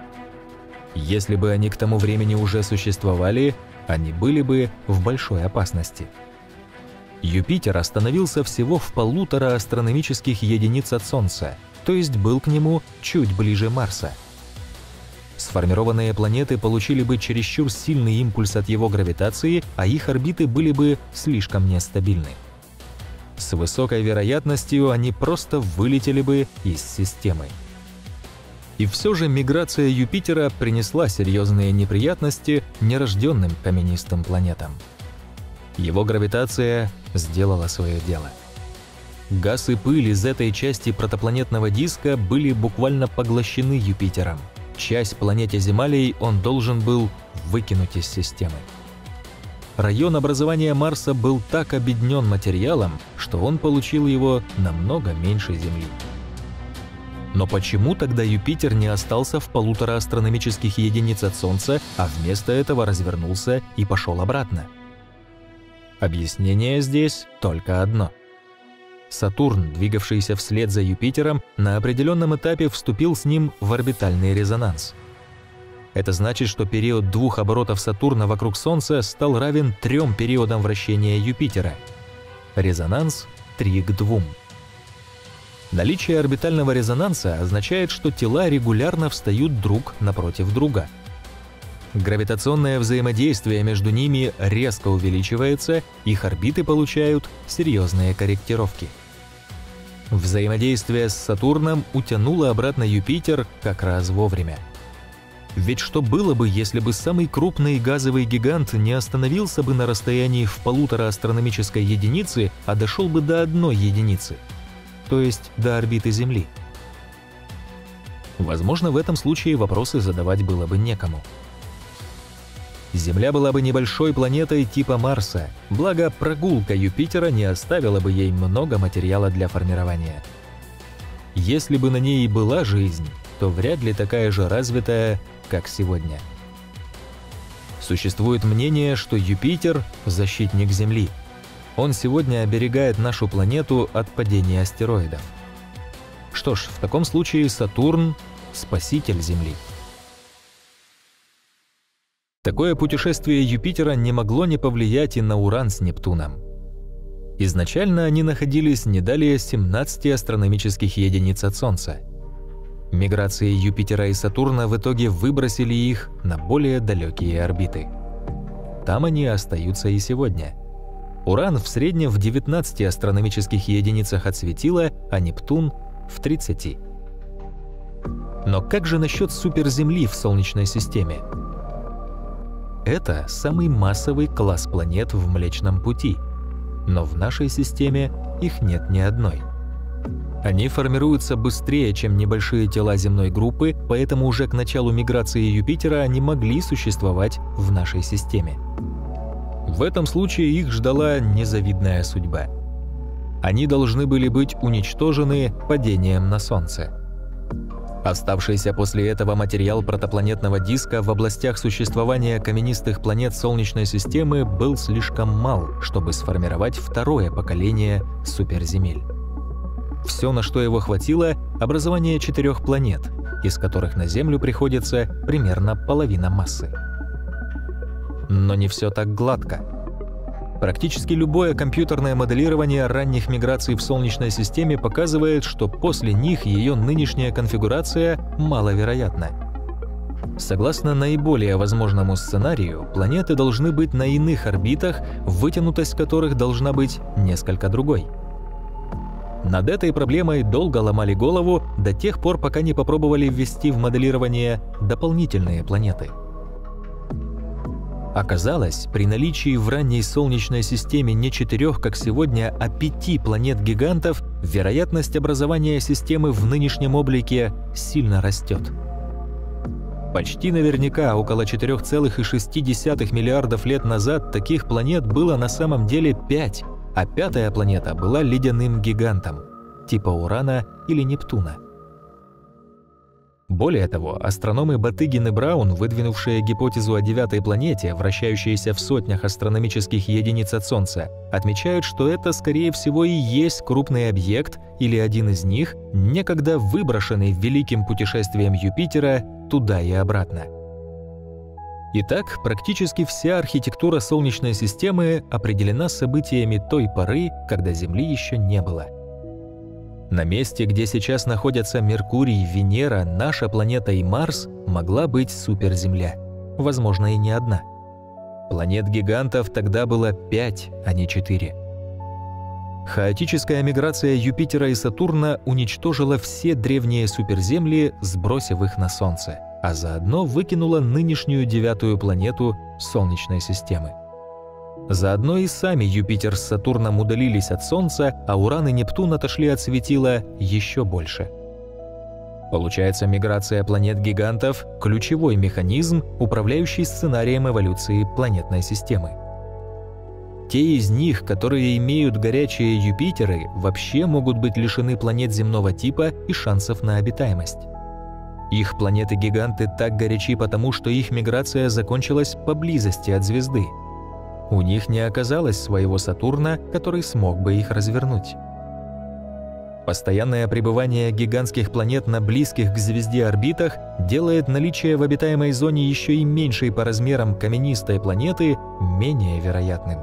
Если бы они к тому времени уже существовали, они были бы в большой опасности. Юпитер остановился всего в полутора астрономических единиц от Солнца, то есть был к нему чуть ближе Марса. Сформированные планеты получили бы чересчур сильный импульс от его гравитации, а их орбиты были бы слишком нестабильны. С высокой вероятностью они просто вылетели бы из системы. И все же миграция Юпитера принесла серьезные неприятности нерожденным каменистым планетам. Его гравитация сделала свое дело. Газ и пыль из этой части протопланетного диска были буквально поглощены Юпитером. Часть планетоземалей он должен был выкинуть из системы. Район образования Марса был так обеднен материалом, что он получил его намного меньше Земли. Но почему тогда Юпитер не остался в полутора астрономических единиц от Солнца, а вместо этого развернулся и пошел обратно? Объяснение здесь только одно. Сатурн, двигавшийся вслед за Юпитером, на определенном этапе вступил с ним в орбитальный резонанс. Это значит, что период двух оборотов Сатурна вокруг Солнца стал равен трем периодам вращения Юпитера. Резонанс три к двум. Наличие орбитального резонанса означает, что тела регулярно встают друг напротив друга. Гравитационное взаимодействие между ними резко увеличивается, их орбиты получают серьезные корректировки. Взаимодействие с Сатурном утянуло обратно Юпитер как раз вовремя. Ведь что было бы, если бы самый крупный газовый гигант не остановился бы на расстоянии в полутора астрономической единицы, а дошел бы до одной единицы, то есть до орбиты Земли? Возможно, в этом случае вопросы задавать было бы некому. Земля была бы небольшой планетой типа Марса, благо прогулка Юпитера не оставила бы ей много материала для формирования. Если бы на ней и была жизнь, то вряд ли такая же развитая, как сегодня. Существует мнение, что Юпитер – защитник Земли. Он сегодня оберегает нашу планету от падения астероидов. Что ж, в таком случае Сатурн – спаситель Земли. Такое путешествие Юпитера не могло не повлиять и на Уран с Нептуном. Изначально они находились не далее семнадцати астрономических единиц от Солнца. Миграции Юпитера и Сатурна в итоге выбросили их на более далекие орбиты. Там они остаются и сегодня. Уран в среднем в девятнадцати астрономических единицах от светила, а Нептун — в тридцати. Но как же насчет суперземли в Солнечной системе? Это самый массовый класс планет в Млечном Пути, но в нашей системе их нет ни одной. Они формируются быстрее, чем небольшие тела земной группы, поэтому уже к началу миграции Юпитера они могли существовать в нашей системе. В этом случае их ждала незавидная судьба. Они должны были быть уничтожены падением на Солнце. Оставшийся после этого материал протопланетного диска в областях существования каменистых планет Солнечной системы был слишком мал, чтобы сформировать второе поколение суперземель. Все, на что его хватило, образование четырех планет, из которых на Землю приходится примерно половина массы. Но не все так гладко. Практически любое компьютерное моделирование ранних миграций в Солнечной системе показывает, что после них ее нынешняя конфигурация маловероятна. Согласно наиболее возможному сценарию, планеты должны быть на иных орбитах, вытянутость которых должна быть несколько другой. Над этой проблемой долго ломали голову до тех пор, пока не попробовали ввести в моделирование дополнительные планеты. Оказалось, при наличии в ранней Солнечной системе не четырех, как сегодня, а пяти планет-гигантов, вероятность образования системы в нынешнем облике сильно растет. Почти наверняка около четырёх целых шести десятых миллиардов лет назад таких планет было на самом деле пять, а пятая планета была ледяным гигантом, типа Урана или Нептуна. Более того, астрономы Батыгин и Браун, выдвинувшие гипотезу о девятой планете, вращающейся в сотнях астрономических единиц от Солнца, отмечают, что это, скорее всего, и есть крупный объект или один из них, некогда выброшенный великим путешествием Юпитера туда и обратно. Итак, практически вся архитектура Солнечной системы определена событиями той поры, когда Земли еще не было. На месте, где сейчас находятся Меркурий, Венера, наша планета и Марс, могла быть суперземля. Возможно, и не одна. Планет-гигантов тогда было пять, а не четыре. Хаотическая миграция Юпитера и Сатурна уничтожила все древние суперземли, сбросив их на Солнце, а заодно выкинула нынешнюю девятую планету Солнечной системы. Заодно и сами Юпитер с Сатурном удалились от Солнца, а Уран и Нептун отошли от светила еще больше. Получается, миграция планет-гигантов – ключевой механизм, управляющий сценарием эволюции планетной системы. Те из них, которые имеют горячие Юпитеры, вообще могут быть лишены планет земного типа и шансов на обитаемость. Их планеты-гиганты так горячи потому, что их миграция закончилась поблизости от звезды. У них не оказалось своего Сатурна, который смог бы их развернуть. Постоянное пребывание гигантских планет на близких к звезде орбитах делает наличие в обитаемой зоне еще и меньшей по размерам каменистой планеты менее вероятным.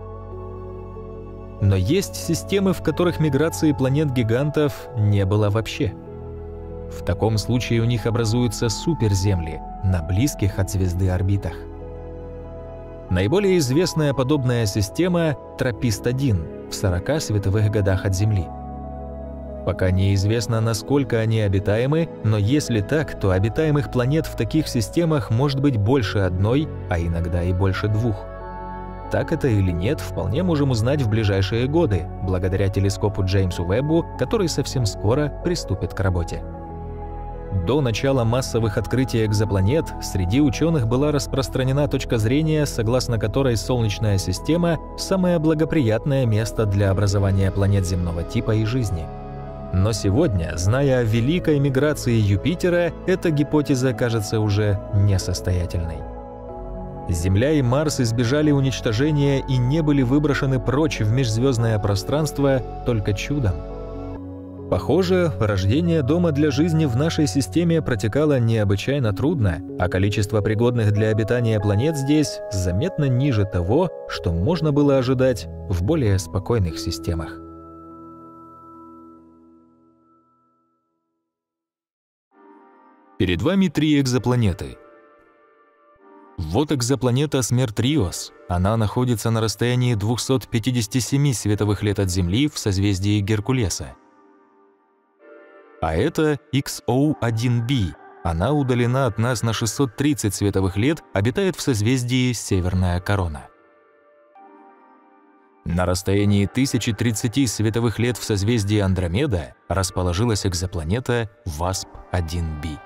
Но есть системы, в которых миграции планет-гигантов не было вообще. В таком случае у них образуются суперземли на близких от звезды орбитах. Наиболее известная подобная система – Тропист один в сорока световых годах от Земли. Пока неизвестно, насколько они обитаемы, но если так, то обитаемых планет в таких системах может быть больше одной, а иногда и больше двух. Так это или нет, вполне можем узнать в ближайшие годы, благодаря телескопу Джеймсу Уэббу, который совсем скоро приступит к работе. До начала массовых открытий экзопланет среди ученых была распространена точка зрения, согласно которой Солнечная система – самое благоприятное место для образования планет земного типа и жизни. Но сегодня, зная о великой миграции Юпитера, эта гипотеза кажется уже несостоятельной. Земля и Марс избежали уничтожения и не были выброшены прочь в межзвездное пространство только чудом. Похоже, рождение дома для жизни в нашей системе протекало необычайно трудно, а количество пригодных для обитания планет здесь заметно ниже того, что можно было ожидать в более спокойных системах. Перед вами три экзопланеты. Вот экзопланета Смерть-Риос. Она находится на расстоянии двухсот пятидесяти семи световых лет от Земли в созвездии Геркулеса. А это икс о один би. Она удалена от нас на шестьсот тридцать световых лет, обитает в созвездии Северная Корона. На расстоянии тысячи тридцати световых лет в созвездии Андромеда расположилась экзопланета васп один би.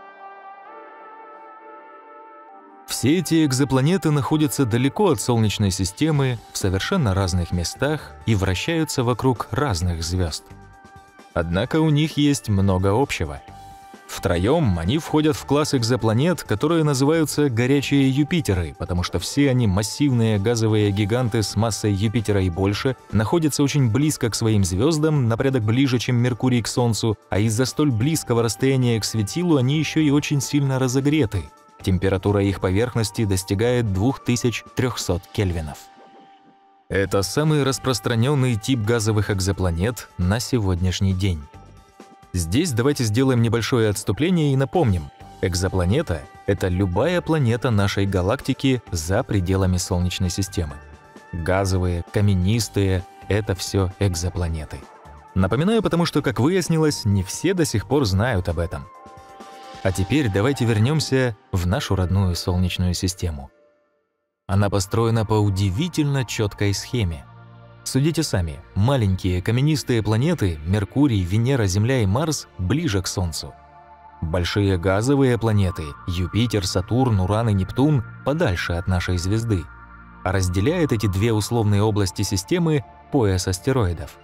Все эти экзопланеты находятся далеко от Солнечной системы, в совершенно разных местах и вращаются вокруг разных звезд. Однако у них есть много общего. Втроем они входят в класс экзопланет, которые называются горячие Юпитеры, потому что все они массивные газовые гиганты с массой Юпитера и больше, находятся очень близко к своим звездам, на порядок ближе, чем Меркурий к Солнцу, а из-за столь близкого расстояния к светилу они еще и очень сильно разогреты. Температура их поверхности достигает двух тысяч трёхсот кельвинов. Это самый распространенный тип газовых экзопланет на сегодняшний день. Здесь давайте сделаем небольшое отступление и напомним. Экзопланета — это любая планета нашей галактики за пределами Солнечной системы. Газовые, каменистые — это все экзопланеты. Напоминаю, потому что, как выяснилось, не все до сих пор знают об этом. А теперь давайте вернемся в нашу родную Солнечную систему. Она построена по удивительно четкой схеме. Судите сами, маленькие каменистые планеты Меркурий, Венера, Земля и Марс ближе к Солнцу. Большие газовые планеты Юпитер, Сатурн, Уран и Нептун подальше от нашей звезды. А разделяет эти две условные области системы пояс астероидов.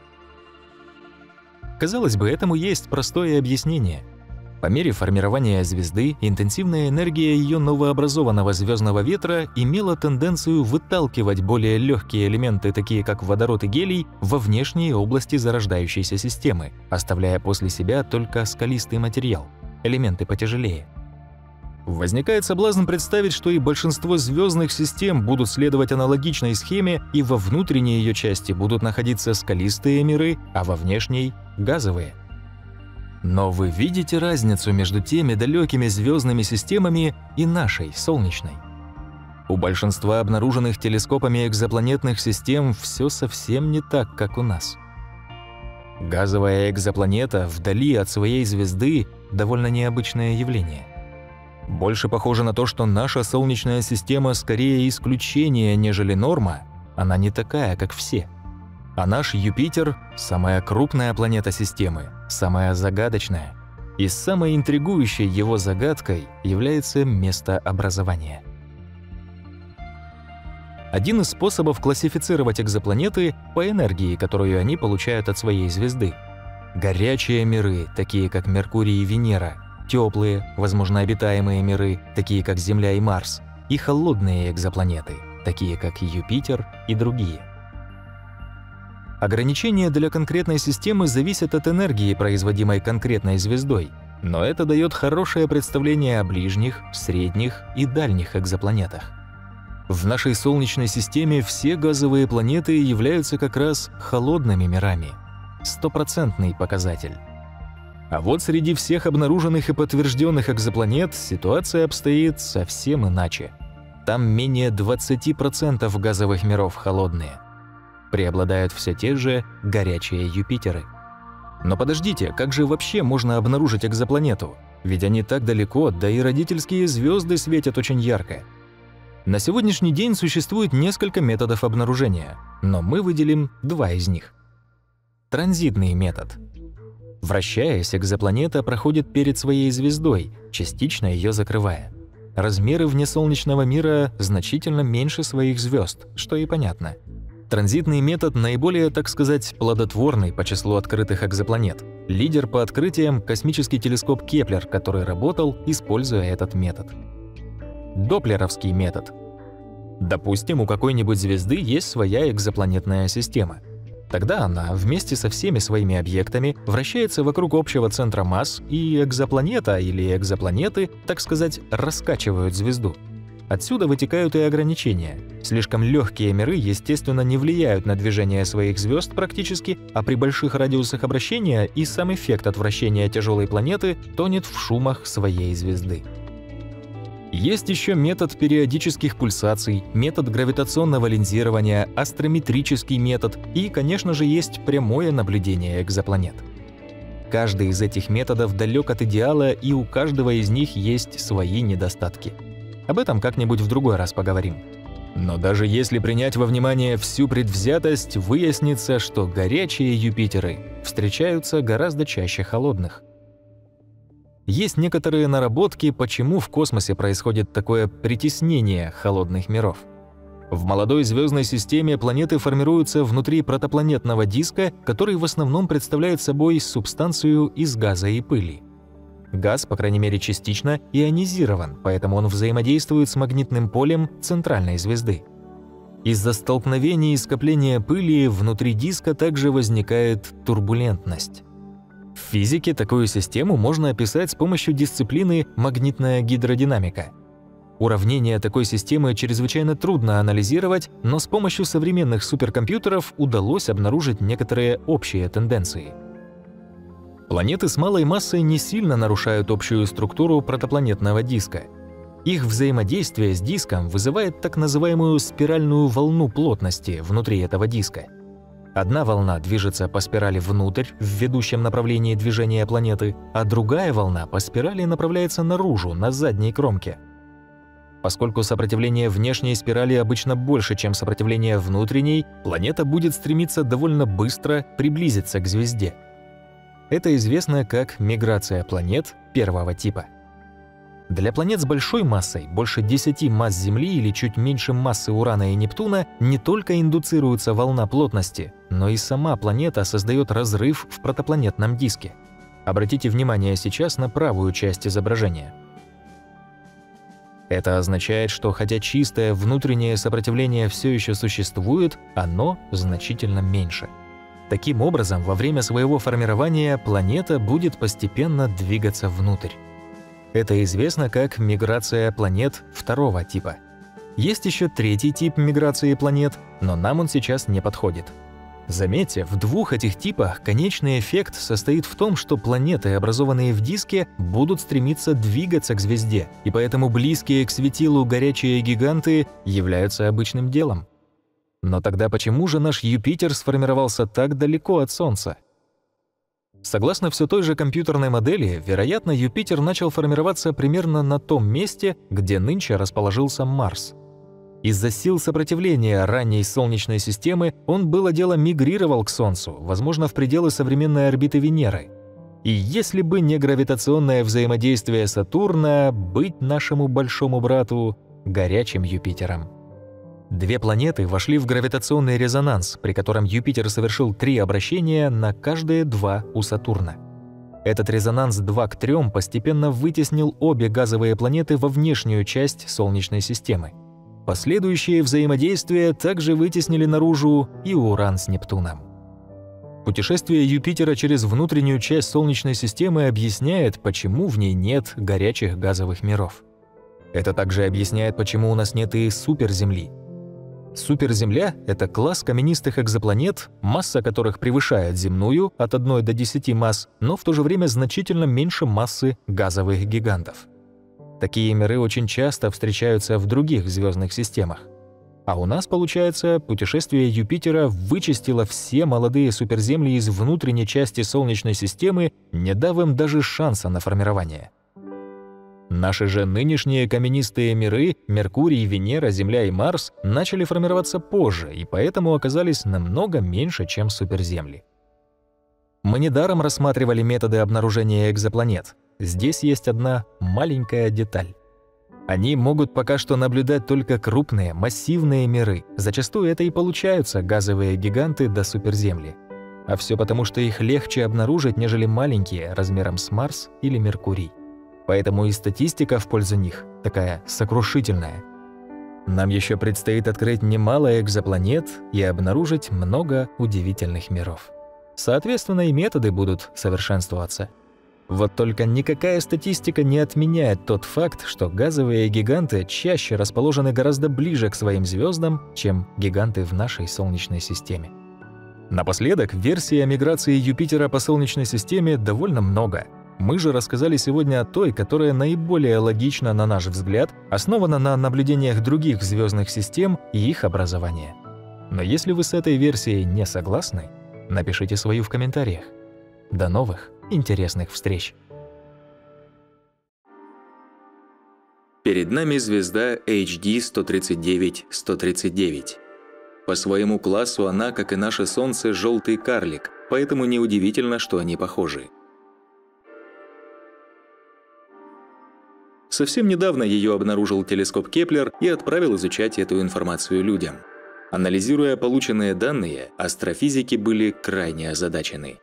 Казалось бы, этому есть простое объяснение. По мере формирования звезды интенсивная энергия ее новообразованного звездного ветра имела тенденцию выталкивать более легкие элементы, такие как водород и гелий, во внешние области зарождающейся системы, оставляя после себя только скалистый материал, элементы потяжелее. Возникает соблазн представить, что и большинство звездных систем будут следовать аналогичной схеме, и во внутренней ее части будут находиться скалистые миры, а во внешней — газовые. Но вы видите разницу между теми далекими звездными системами и нашей, Солнечной? У большинства обнаруженных телескопами экзопланетных систем все совсем не так, как у нас. Газовая экзопланета вдали от своей звезды – довольно необычное явление. Больше похоже на то, что наша Солнечная система скорее исключение, нежели норма. Она не такая, как все. А наш Юпитер – самая крупная планета системы, самая загадочная. И самой интригующей его загадкой является место образования. Один из способов классифицировать экзопланеты по энергии, которую они получают от своей звезды. Горячие миры, такие как Меркурий и Венера, теплые, возможно, обитаемые миры, такие как Земля и Марс, и холодные экзопланеты, такие как Юпитер и другие. Ограничения для конкретной системы зависят от энергии, производимой конкретной звездой, но это дает хорошее представление о ближних, средних и дальних экзопланетах. В нашей Солнечной системе все газовые планеты являются как раз холодными мирами. Стопроцентный показатель. А вот среди всех обнаруженных и подтвержденных экзопланет ситуация обстоит совсем иначе. Там менее двадцати процентов газовых миров холодные. Преобладают все те же горячие Юпитеры. Но подождите, как же вообще можно обнаружить экзопланету? Ведь они так далеко, да и родительские звезды светят очень ярко. На сегодняшний день существует несколько методов обнаружения, но мы выделим два из них. Транзитный метод. Вращаясь, экзопланета проходит перед своей звездой, частично ее закрывая. Размеры внесолнечного мира значительно меньше своих звезд, что и понятно. Транзитный метод наиболее, так сказать, плодотворный по числу открытых экзопланет. Лидер по открытиям — космический телескоп Кеплер, который работал, используя этот метод. Доплеровский метод. Допустим, у какой-нибудь звезды есть своя экзопланетная система. Тогда она вместе со всеми своими объектами вращается вокруг общего центра масс, и экзопланета или экзопланеты, так сказать, раскачивают звезду. Отсюда вытекают и ограничения. Слишком легкие миры, естественно, не влияют на движение своих звезд практически, а при больших радиусах обращения и сам эффект от вращения тяжелой планеты тонет в шумах своей звезды. Есть еще метод периодических пульсаций, метод гравитационного линзирования, астрометрический метод и, конечно же, есть прямое наблюдение экзопланет. Каждый из этих методов далек от идеала, и у каждого из них есть свои недостатки. Об этом как-нибудь в другой раз поговорим. Но даже если принять во внимание всю предвзятость, выяснится, что горячие Юпитеры встречаются гораздо чаще холодных. Есть некоторые наработки, почему в космосе происходит такое притеснение холодных миров. В молодой звездной системе планеты формируются внутри протопланетного диска, который в основном представляет собой субстанцию из газа и пыли. Газ, по крайней мере частично, ионизирован, поэтому он взаимодействует с магнитным полем центральной звезды. Из-за столкновений и скопления пыли внутри диска также возникает турбулентность. В физике такую систему можно описать с помощью дисциплины магнитная гидродинамика. Уравнения такой системы чрезвычайно трудно анализировать, но с помощью современных суперкомпьютеров удалось обнаружить некоторые общие тенденции. Планеты с малой массой не сильно нарушают общую структуру протопланетного диска. Их взаимодействие с диском вызывает так называемую спиральную волну плотности внутри этого диска. Одна волна движется по спирали внутрь в ведущем направлении движения планеты, а другая волна по спирали направляется наружу, на задней кромке. Поскольку сопротивление внешней спирали обычно больше, чем сопротивление внутренней, планета будет стремиться довольно быстро приблизиться к звезде. Это известно как миграция планет первого типа. Для планет с большой массой, больше десяти масс Земли или чуть меньше массы Урана и Нептуна, не только индуцируется волна плотности, но и сама планета создает разрыв в протопланетном диске. Обратите внимание сейчас на правую часть изображения. Это означает, что хотя чистое внутреннее сопротивление все еще существует, оно значительно меньше. Таким образом, во время своего формирования планета будет постепенно двигаться внутрь. Это известно как миграция планет второго типа. Есть еще третий тип миграции планет, но нам он сейчас не подходит. Заметьте, в двух этих типах конечный эффект состоит в том, что планеты, образованные в диске, будут стремиться двигаться к звезде, и поэтому близкие к светилу горячие гиганты являются обычным делом. Но тогда почему же наш Юпитер сформировался так далеко от Солнца? Согласно все той же компьютерной модели, вероятно, Юпитер начал формироваться примерно на том месте, где нынче расположился Марс. Из-за сил сопротивления ранней Солнечной системы он было дело мигрировал к Солнцу, возможно, в пределы современной орбиты Венеры. И если бы не гравитационное взаимодействие Сатурна, быть нашему большому брату горячим Юпитером. Две планеты вошли в гравитационный резонанс, при котором Юпитер совершил три обращения на каждые два у Сатурна. Этот резонанс два к трем постепенно вытеснил обе газовые планеты во внешнюю часть Солнечной системы. Последующие взаимодействия также вытеснили наружу и Уран с Нептуном. Путешествие Юпитера через внутреннюю часть Солнечной системы объясняет, почему в ней нет горячих газовых миров. Это также объясняет, почему у нас нет и суперземли. Суперземля — это класс каменистых экзопланет, масса которых превышает земную от одной до десяти масс, но в то же время значительно меньше массы газовых гигантов. Такие миры очень часто встречаются в других звездных системах. А у нас, получается, путешествие Юпитера вычистило все молодые суперземли из внутренней части Солнечной системы, не дав им даже шанса на формирование. Наши же нынешние каменистые миры — Меркурий, Венера, Земля и Марс — начали формироваться позже и поэтому оказались намного меньше, чем суперземли. Мы недаром рассматривали методы обнаружения экзопланет. Здесь есть одна маленькая деталь. Они могут пока что наблюдать только крупные, массивные миры. Зачастую это и получаются газовые гиганты до суперземли. А все потому, что их легче обнаружить, нежели маленькие, размером с Марс или Меркурий. Поэтому и статистика в пользу них такая сокрушительная. Нам еще предстоит открыть немало экзопланет и обнаружить много удивительных миров. Соответственно, и методы будут совершенствоваться. Вот только никакая статистика не отменяет тот факт, что газовые гиганты чаще расположены гораздо ближе к своим звездам, чем гиганты в нашей Солнечной системе. Напоследок, версий о миграции Юпитера по Солнечной системе довольно много. Мы же рассказали сегодня о той, которая наиболее логична, на наш взгляд, основана на наблюдениях других звездных систем и их образования. Но если вы с этой версией не согласны, напишите свою в комментариях. До новых интересных встреч! Перед нами звезда эйч ди сто тридцать девять сто тридцать девять. По своему классу она, как и наше Солнце, желтый карлик, поэтому неудивительно, что они похожи. Совсем недавно ее обнаружил телескоп Кеплер и отправил изучать эту информацию людям. Анализируя полученные данные, астрофизики были крайне озадачены.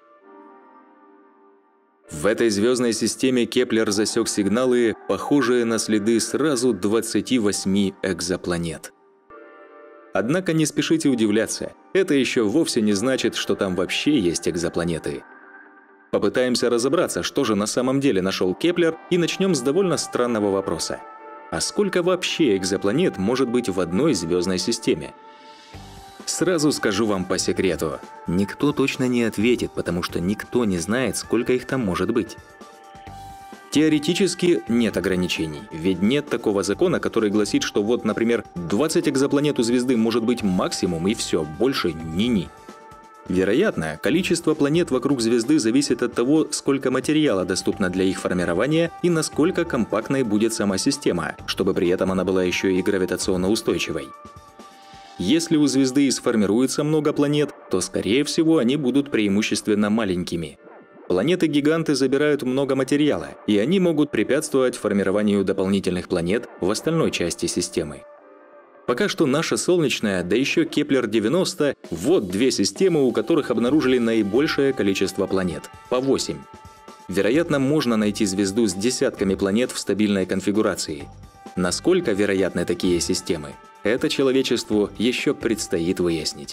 В этой звездной системе Кеплер засек сигналы, похожие на следы сразу двадцати восьми экзопланет. Однако не спешите удивляться, это еще вовсе не значит, что там вообще есть экзопланеты. Попытаемся разобраться, что же на самом деле нашел Кеплер, и начнем с довольно странного вопроса. А сколько вообще экзопланет может быть в одной звездной системе? Сразу скажу вам по секрету, никто точно не ответит, потому что никто не знает, сколько их там может быть. Теоретически нет ограничений, ведь нет такого закона, который гласит, что вот, например, двадцать экзопланет у звезды может быть максимум и все, больше ни-ни. Вероятно, количество планет вокруг звезды зависит от того, сколько материала доступно для их формирования и насколько компактной будет сама система, чтобы при этом она была еще и гравитационно устойчивой. Если у звезды и сформируется много планет, то, скорее всего, они будут преимущественно маленькими. Планеты-гиганты забирают много материала, и они могут препятствовать формированию дополнительных планет в остальной части системы. Пока что наша Солнечная, да еще Кеплер девяносто – вот две системы, у которых обнаружили наибольшее количество планет – по восемь. Вероятно, можно найти звезду с десятками планет в стабильной конфигурации. Насколько вероятны такие системы? Это человечеству еще предстоит выяснить.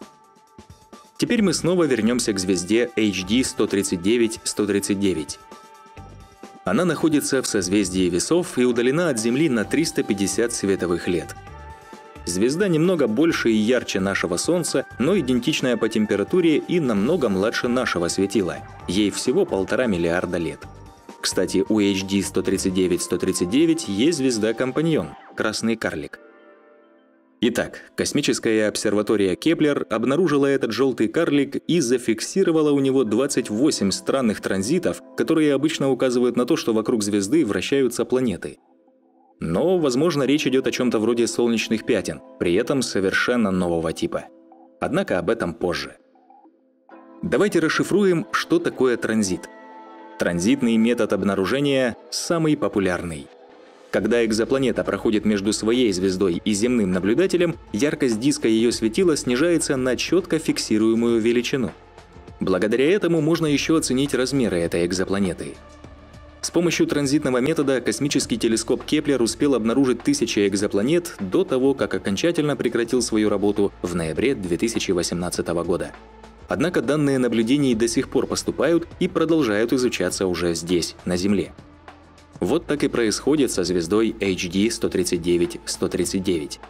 Теперь мы снова вернемся к звезде эйч ди сто тридцать девять сто тридцать девять. Она находится в созвездии Весов и удалена от Земли на триста пятьдесят световых лет. Звезда немного больше и ярче нашего Солнца, но идентичная по температуре и намного младше нашего светила. Ей всего полтора миллиарда лет. Кстати, у эйч ди сто тридцать девять сто тридцать девять есть звезда-компаньон – красный карлик. Итак, космическая обсерватория Кеплер обнаружила этот желтый карлик и зафиксировала у него двадцать восемь странных транзитов, которые обычно указывают на то, что вокруг звезды вращаются планеты. Но, возможно, речь идет о чем-то вроде солнечных пятен, при этом совершенно нового типа. Однако об этом позже. Давайте расшифруем, что такое транзит. Транзитный метод обнаружения самый популярный. Когда экзопланета проходит между своей звездой и земным наблюдателем, яркость диска ее светила снижается на четко фиксируемую величину. Благодаря этому можно еще оценить размеры этой экзопланеты. С помощью транзитного метода космический телескоп Кеплер успел обнаружить тысячи экзопланет до того, как окончательно прекратил свою работу в ноябре две тысячи восемнадцатого года. Однако данные наблюдений до сих пор поступают и продолжают изучаться уже здесь, на Земле. Вот так и происходит со звездой эйч ди сто тридцать девять сто тридцать девять.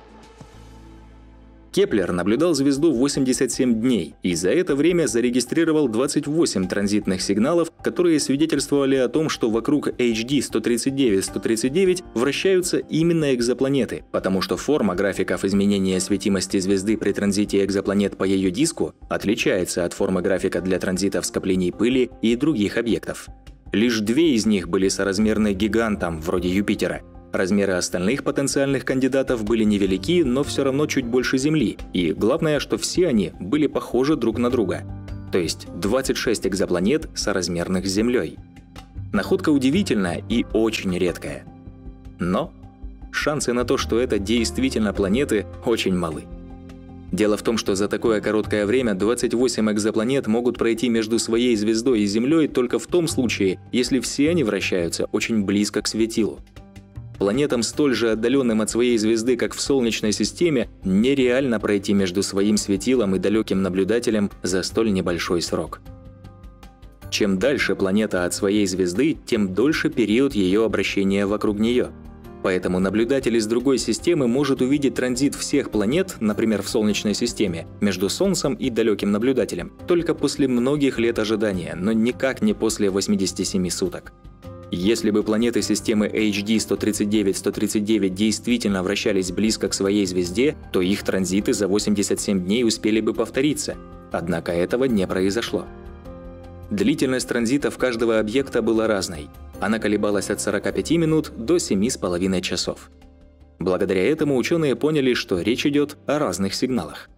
Кеплер наблюдал звезду восемьдесят семь дней и за это время зарегистрировал двадцать восемь транзитных сигналов, которые свидетельствовали о том, что вокруг эйч ди сто тридцать девять сто тридцать девять вращаются именно экзопланеты, потому что форма графиков изменения светимости звезды при транзите экзопланет по ее диску отличается от формы графика для транзитов скоплений пыли и других объектов. Лишь две из них были соразмерны гигантам, вроде Юпитера. Размеры остальных потенциальных кандидатов были невелики, но все равно чуть больше Земли, и главное, что все они были похожи друг на друга. То есть двадцать шесть экзопланет соразмерных с Землей. Находка удивительная и очень редкая. Но шансы на то, что это действительно планеты, очень малы. Дело в том, что за такое короткое время двадцать восемь экзопланет могут пройти между своей звездой и Землей только в том случае, если все они вращаются очень близко к светилу. Планетам, столь же отдаленным от своей звезды, как в Солнечной системе, нереально пройти между своим светилом и далеким наблюдателем за столь небольшой срок. Чем дальше планета от своей звезды, тем дольше период ее обращения вокруг нее. Поэтому наблюдатель из другой системы может увидеть транзит всех планет, например, в Солнечной системе, между Солнцем и далеким наблюдателем, только после многих лет ожидания, но никак не после восьмидесяти семи суток. Если бы планеты системы эйч ди сто тридцать девять сто тридцать девять действительно вращались близко к своей звезде, то их транзиты за восемьдесят семь дней успели бы повториться. Однако этого не произошло. Длительность транзитов каждого объекта была разной. Она колебалась от сорока пяти минут до семи с половиной часов. Благодаря этому ученые поняли, что речь идет о разных сигналах.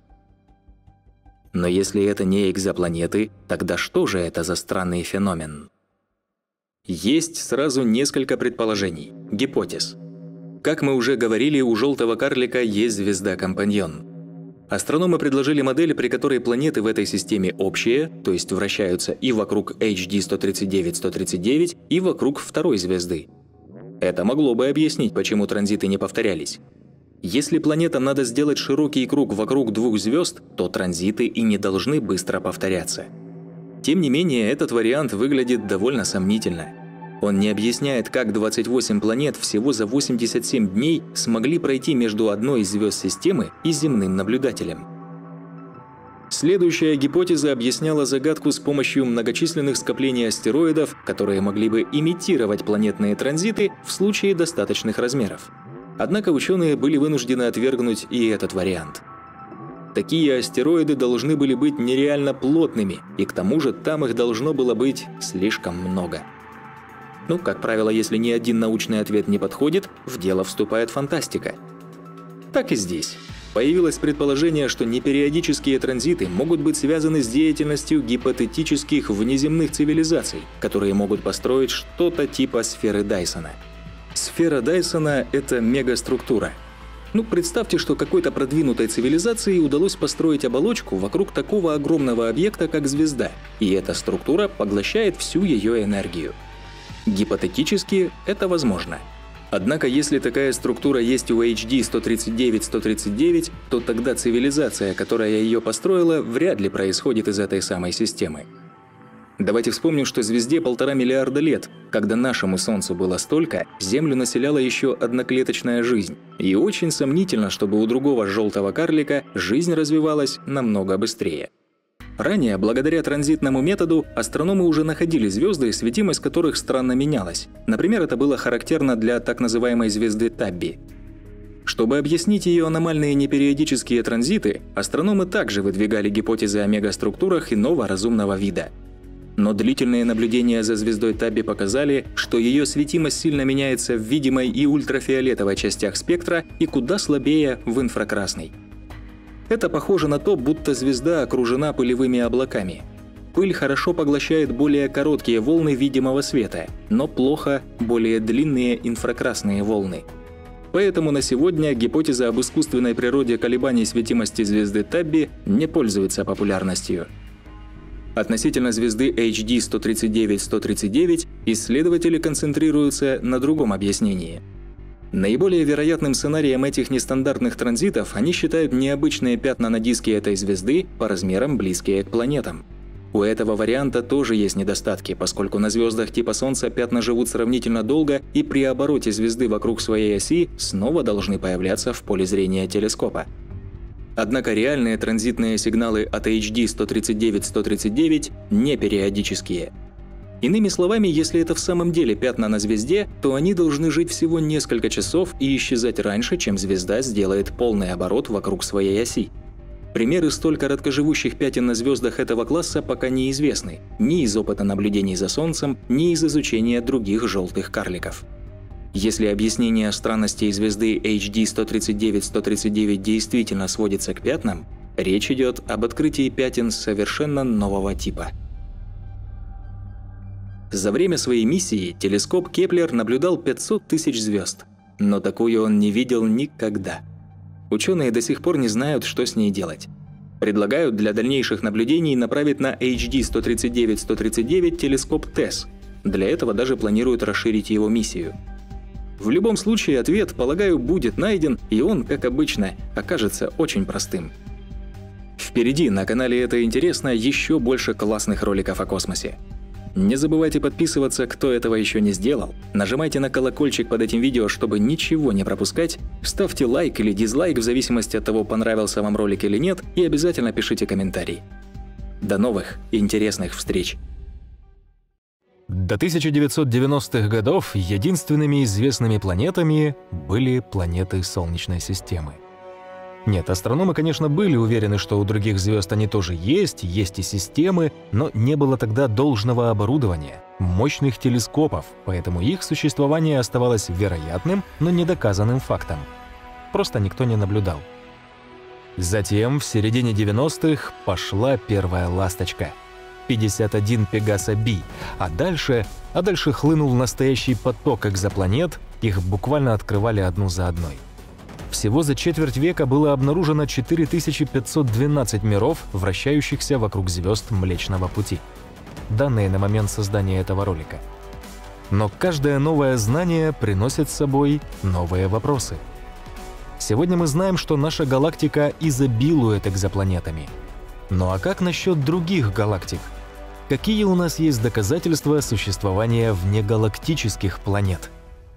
Но если это не экзопланеты, тогда что же это за странный феномен? Есть сразу несколько предположений, гипотез. Как мы уже говорили, у желтого карлика есть звезда-компаньон. Астрономы предложили модель, при которой планеты в этой системе общие, то есть вращаются и вокруг эйч ди сто тридцать девять сто тридцать девять, и вокруг второй звезды. Это могло бы объяснить, почему транзиты не повторялись. Если планетам надо сделать широкий круг вокруг двух звезд, то транзиты и не должны быстро повторяться. Тем не менее, этот вариант выглядит довольно сомнительно. Он не объясняет, как двадцать восемь планет всего за восемьдесят семь дней смогли пройти между одной из звезд системы и земным наблюдателем. Следующая гипотеза объясняла загадку с помощью многочисленных скоплений астероидов, которые могли бы имитировать планетные транзиты в случае достаточных размеров. Однако ученые были вынуждены отвергнуть и этот вариант. Такие астероиды должны были быть нереально плотными, и к тому же там их должно было быть слишком много. Ну, как правило, если ни один научный ответ не подходит, в дело вступает фантастика. Так и здесь. Появилось предположение, что непериодические транзиты могут быть связаны с деятельностью гипотетических внеземных цивилизаций, которые могут построить что-то типа сферы Дайсона. Сфера Дайсона – это мегаструктура. Ну, представьте, что какой-то продвинутой цивилизации удалось построить оболочку вокруг такого огромного объекта, как звезда, и эта структура поглощает всю ее энергию. Гипотетически это возможно. Однако, если такая структура есть у эйч ди сто тридцать девять сто тридцать девять, то тогда цивилизация, которая ее построила, вряд ли происходит из этой самой системы. Давайте вспомним, что звезде полтора миллиарда лет. Когда нашему Солнцу было столько, Землю населяла еще одноклеточная жизнь. И очень сомнительно, чтобы у другого желтого карлика жизнь развивалась намного быстрее. Ранее, благодаря транзитному методу, астрономы уже находили звезды, светимость которых странно менялась. Например, это было характерно для так называемой звезды Табби. Чтобы объяснить ее аномальные непериодические транзиты, астрономы также выдвигали гипотезы о мегаструктурах иного разумного вида. Но длительные наблюдения за звездой Табби показали, что ее светимость сильно меняется в видимой и ультрафиолетовой частях спектра и куда слабее в инфракрасной. Это похоже на то, будто звезда окружена пылевыми облаками. Пыль хорошо поглощает более короткие волны видимого света, но плохо более длинные инфракрасные волны. Поэтому на сегодня гипотеза об искусственной природе колебаний светимости звезды Табби не пользуется популярностью. Относительно звезды эйч ди сто тридцать девять сто тридцать девять исследователи концентрируются на другом объяснении. Наиболее вероятным сценарием этих нестандартных транзитов они считают необычные пятна на диске этой звезды, по размерам близкие к планетам. У этого варианта тоже есть недостатки, поскольку на звездах типа Солнца пятна живут сравнительно долго и при обороте звезды вокруг своей оси снова должны появляться в поле зрения телескопа. Однако реальные транзитные сигналы от эйч ди сто тридцать девять сто тридцать девять не периодические. Иными словами, если это в самом деле пятна на звезде, то они должны жить всего несколько часов и исчезать раньше, чем звезда сделает полный оборот вокруг своей оси. Примеры столь короткоживущих пятен на звездах этого класса пока неизвестны ни из опыта наблюдений за Солнцем, ни из изучения других желтых карликов. Если объяснение странностей звезды эйч ди сто тридцать девять сто тридцать девять действительно сводится к пятнам, речь идет об открытии пятен совершенно нового типа. За время своей миссии телескоп Кеплер наблюдал пятьсот тысяч звезд, но такую он не видел никогда. Ученые до сих пор не знают, что с ней делать. Предлагают для дальнейших наблюдений направить на эйч ди сто тридцать девять сто тридцать девять телескоп ТЭСС. Для этого даже планируют расширить его миссию. В любом случае ответ, полагаю, будет найден, и он, как обычно, окажется очень простым. Впереди на канале «Это интересно» еще больше классных роликов о космосе. Не забывайте подписываться, кто этого еще не сделал. Нажимайте на колокольчик под этим видео, чтобы ничего не пропускать. Ставьте лайк или дизлайк в зависимости от того, понравился вам ролик или нет, и обязательно пишите комментарий. До новых интересных встреч! До тысяча девятьсот девяностых годов единственными известными планетами были планеты Солнечной системы. Нет, астрономы, конечно, были уверены, что у других звезд они тоже есть, есть и системы, но не было тогда должного оборудования, мощных телескопов, поэтому их существование оставалось вероятным, но недоказанным фактом. Просто никто не наблюдал. Затем, в середине девяностых, пошла первая ласточка — пятьдесят один Пегаса би, а дальше, а дальше хлынул настоящий поток экзопланет, их буквально открывали одну за одной. Всего за четверть века было обнаружено четыре тысячи пятьсот двенадцать миров, вращающихся вокруг звезд Млечного Пути. Данные на момент создания этого ролика. Но каждое новое знание приносит с собой новые вопросы. Сегодня мы знаем, что наша галактика изобилует экзопланетами. Ну а как насчет других галактик? Какие у нас есть доказательства существования внегалактических планет?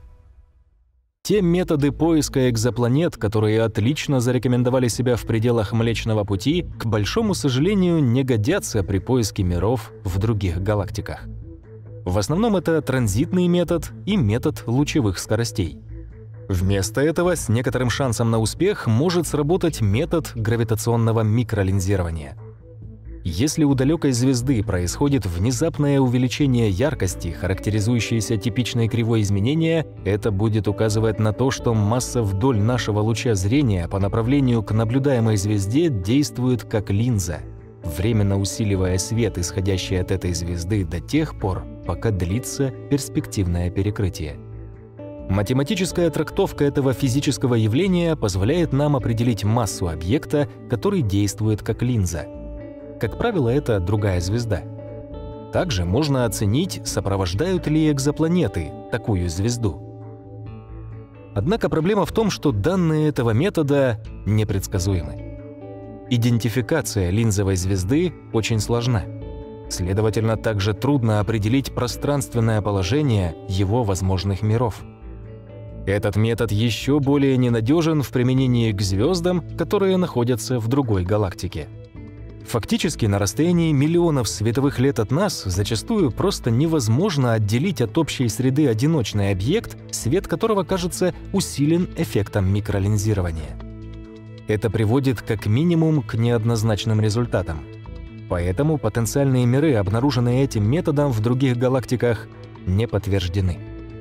Те методы поиска экзопланет, которые отлично зарекомендовали себя в пределах Млечного Пути, к большому сожалению, не годятся при поиске миров в других галактиках. В основном это транзитный метод и метод лучевых скоростей. Вместо этого с некоторым шансом на успех может сработать метод гравитационного микролинзирования. Если у далекой звезды происходит внезапное увеличение яркости, характеризующееся типичной кривой изменения, это будет указывать на то, что масса вдоль нашего луча зрения по направлению к наблюдаемой звезде действует как линза, временно усиливая свет, исходящий от этой звезды, до тех пор, пока длится перспективное перекрытие. Математическая трактовка этого физического явления позволяет нам определить массу объекта, который действует как линза. Как правило, это другая звезда. Также можно оценить, сопровождают ли экзопланеты такую звезду. Однако проблема в том, что данные этого метода непредсказуемы. Идентификация линзовой звезды очень сложна. Следовательно, также трудно определить пространственное положение его возможных миров. Этот метод еще более ненадежен в применении к звездам, которые находятся в другой галактике. Фактически, на расстоянии миллионов световых лет от нас зачастую просто невозможно отделить от общей среды одиночный объект, свет которого кажется усилен эффектом микролинзирования. Это приводит как минимум к неоднозначным результатам. Поэтому потенциальные миры, обнаруженные этим методом в других галактиках, не подтверждены.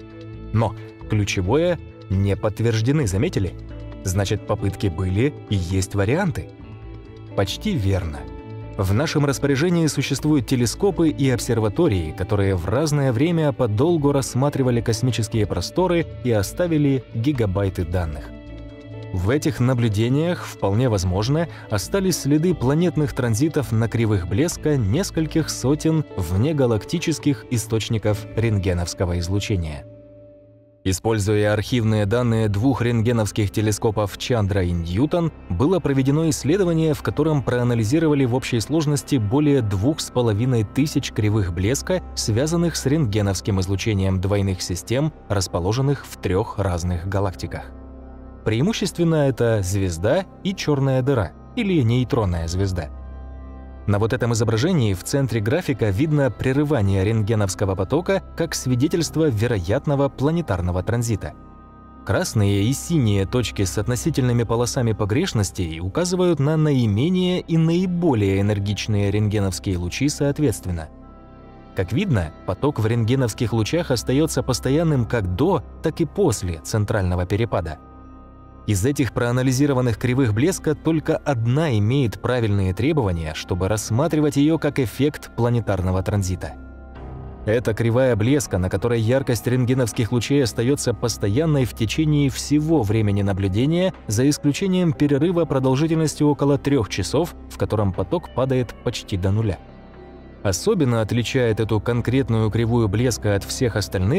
Но ключевое — не подтверждены, заметили? Значит, попытки были и есть варианты. Почти верно. В нашем распоряжении существуют телескопы и обсерватории, которые в разное время подолгу рассматривали космические просторы и оставили гигабайты данных. В этих наблюдениях, вполне возможно, остались следы планетных транзитов на кривых блеска нескольких сотен внегалактических источников рентгеновского излучения. Используя архивные данные двух рентгеновских телескопов Чандра и Ньютон, было проведено исследование, в котором проанализировали в общей сложности более двух с половиной тысяч кривых блеска, связанных с рентгеновским излучением двойных систем, расположенных в трех разных галактиках. Преимущественно это звезда и черная дыра, или нейтронная звезда. На вот этом изображении в центре графика видно прерывание рентгеновского потока как свидетельство вероятного планетарного транзита. Красные и синие точки с относительными полосами погрешностей указывают на наименее и наиболее энергичные рентгеновские лучи соответственно. Как видно, поток в рентгеновских лучах остается постоянным как до, так и после центрального перепада. Из этих проанализированных кривых блеска только одна имеет правильные требования, чтобы рассматривать ее как эффект планетарного транзита. Это кривая блеска, на которой яркость рентгеновских лучей остается постоянной в течение всего времени наблюдения, за исключением перерыва продолжительностью около трех часов, в котором поток падает почти до нуля. Особенно отличает эту конкретную кривую блеска от всех остальных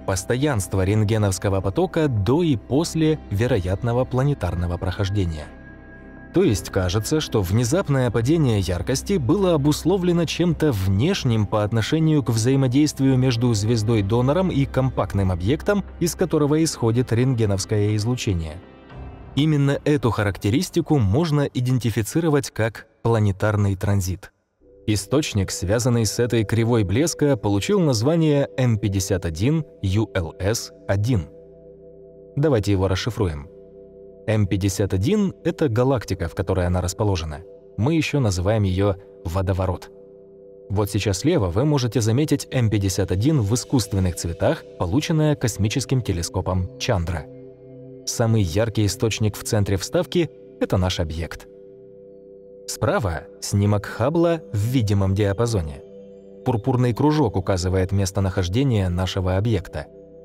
постоянство рентгеновского потока до и после вероятного планетарного прохождения. То есть кажется, что внезапное падение яркости было обусловлено чем-то внешним по отношению к взаимодействию между звездой-донором и компактным объектом, из которого исходит рентгеновское излучение. Именно эту характеристику можно идентифицировать как планетарный транзит. Источник, связанный с этой кривой блеска, получил название эм пятьдесят один ю эл эс один. Давайте его расшифруем. эм пятьдесят один — это галактика, в которой она расположена. Мы еще называем ее водоворот. Вот сейчас слева вы можете заметить эм пятьдесят один в искусственных цветах, полученное космическим телескопом Чандра. Самый яркий источник в центре вставки — это наш объект. Справа — снимок Хаббла в видимом диапазоне. Пурпурный кружок указывает местонахождение нашего объекта.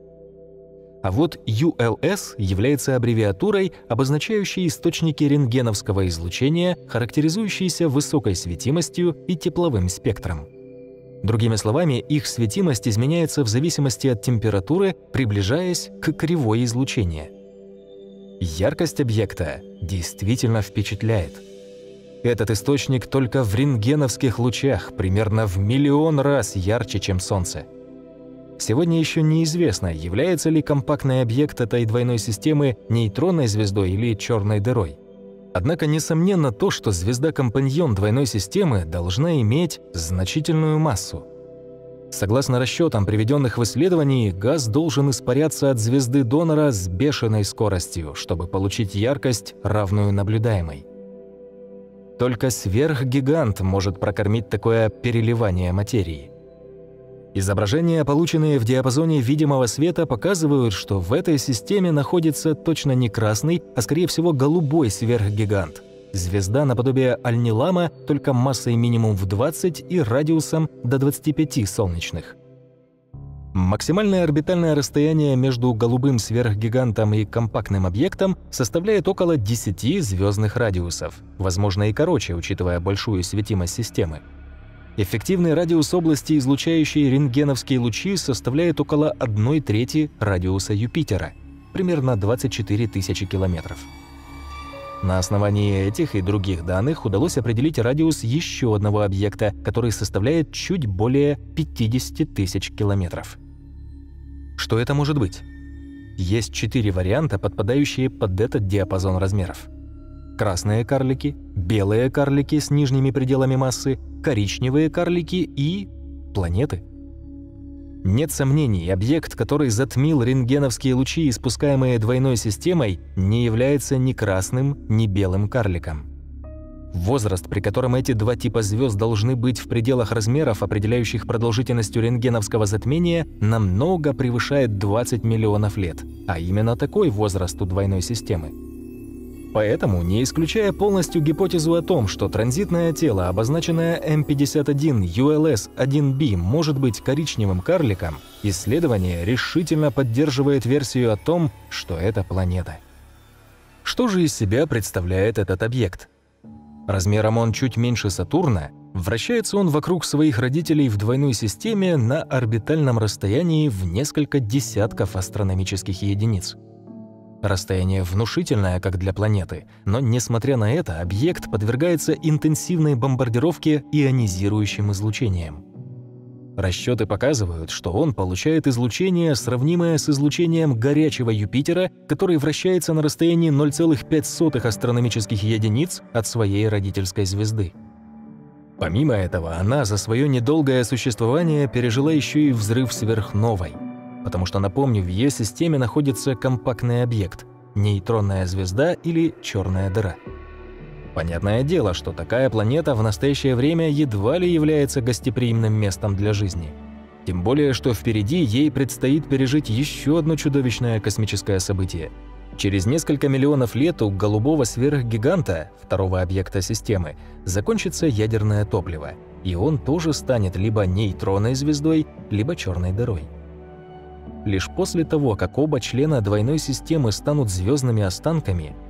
А вот ю эл эс является аббревиатурой, обозначающей источники рентгеновского излучения, характеризующиеся высокой светимостью и тепловым спектром. Другими словами, их светимость изменяется в зависимости от температуры, приближаясь к кривой излучения. Яркость объекта действительно впечатляет. Этот источник только в рентгеновских лучах примерно в миллион раз ярче, чем Солнце. Сегодня еще неизвестно, является ли компактный объект этой двойной системы нейтронной звездой или черной дырой. Однако несомненно то, что звезда-компаньон двойной системы должна иметь значительную массу. Согласно расчетам, приведенных в исследовании, газ должен испаряться от звезды-донора с бешеной скоростью, чтобы получить яркость, равную наблюдаемой. Только сверхгигант может прокормить такое переливание материи. Изображения, полученные в диапазоне видимого света, показывают, что в этой системе находится точно не красный, а скорее всего голубой сверхгигант. Звезда наподобие Альнилама, только массой минимум в двадцать и радиусом до двадцати пяти солнечных. Максимальное орбитальное расстояние между голубым сверхгигантом и компактным объектом составляет около десяти звездных радиусов, возможно и короче, учитывая большую светимость системы. Эффективный радиус области, излучающей рентгеновские лучи, составляет около одной трети радиуса Юпитера, примерно двадцать четыре тысячи километров. На основании этих и других данных удалось определить радиус еще одного объекта, который составляет чуть более пятидесяти тысяч километров. Что это может быть? Есть четыре варианта, подпадающие под этот диапазон размеров. Красные карлики, белые карлики с нижними пределами массы, коричневые карлики и планеты. Нет сомнений, объект, который затмил рентгеновские лучи, испускаемые двойной системой, не является ни красным, ни белым карликом. Возраст, при котором эти два типа звезд должны быть в пределах размеров, определяющих продолжительностью рентгеновского затмения, намного превышает двадцать миллионов лет, а именно такой возраст у двойной системы. Поэтому, не исключая полностью гипотезу о том, что транзитное тело, обозначенное эм пятьдесят один ю эл эс один би, может быть коричневым карликом, исследование решительно поддерживает версию о том, что это планета. Что же из себя представляет этот объект? Размером он чуть меньше Сатурна, вращается он вокруг своих родителей в двойной системе на орбитальном расстоянии в несколько десятков астрономических единиц. Расстояние внушительное, как для планеты, но, несмотря на это, объект подвергается интенсивной бомбардировке ионизирующим излучением. Расчеты показывают, что он получает излучение, сравнимое с излучением горячего Юпитера, который вращается на расстоянии ноль целых пять сотых астрономических единиц от своей родительской звезды. Помимо этого, она за свое недолгое существование пережила еще и взрыв сверхновой. Потому что, напомню, в ее системе находится компактный объект – нейтронная звезда или черная дыра. Понятное дело, что такая планета в настоящее время едва ли является гостеприимным местом для жизни. Тем более, что впереди ей предстоит пережить еще одно чудовищное космическое событие. Через несколько миллионов лет у голубого сверхгиганта, второго объекта системы, закончится ядерное топливо, и он тоже станет либо нейтронной звездой, либо черной дырой. Лишь после того, как оба члена двойной системы станут звездными останками,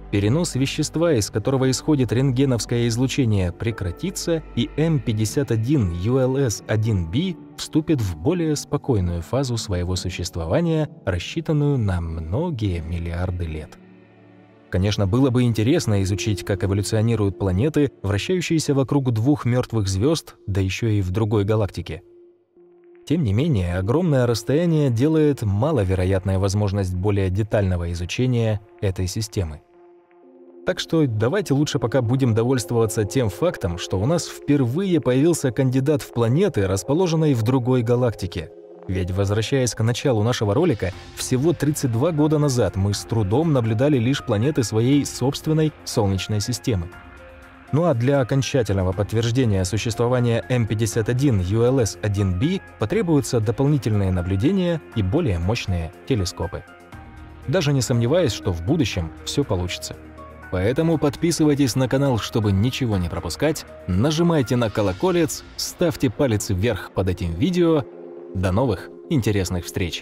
перенос вещества, из которого исходит рентгеновское излучение, прекратится, и эм пятьдесят один ю эл эс один би вступит в более спокойную фазу своего существования, рассчитанную на многие миллиарды лет. Конечно, было бы интересно изучить, как эволюционируют планеты, вращающиеся вокруг двух мертвых звезд, да еще и в другой галактике. Тем не менее, огромное расстояние делает маловероятной возможность более детального изучения этой системы. Так что давайте лучше пока будем довольствоваться тем фактом, что у нас впервые появился кандидат в планеты, расположенной в другой галактике. Ведь, возвращаясь к началу нашего ролика, всего тридцать два года назад мы с трудом наблюдали лишь планеты своей собственной Солнечной системы. Ну а для окончательного подтверждения существования эм пятьдесят один ю эл эс один би потребуются дополнительные наблюдения и более мощные телескопы. Даже не сомневаюсь, что в будущем все получится. Поэтому подписывайтесь на канал, чтобы ничего не пропускать, нажимайте на колоколец, ставьте палец вверх под этим видео. До новых интересных встреч!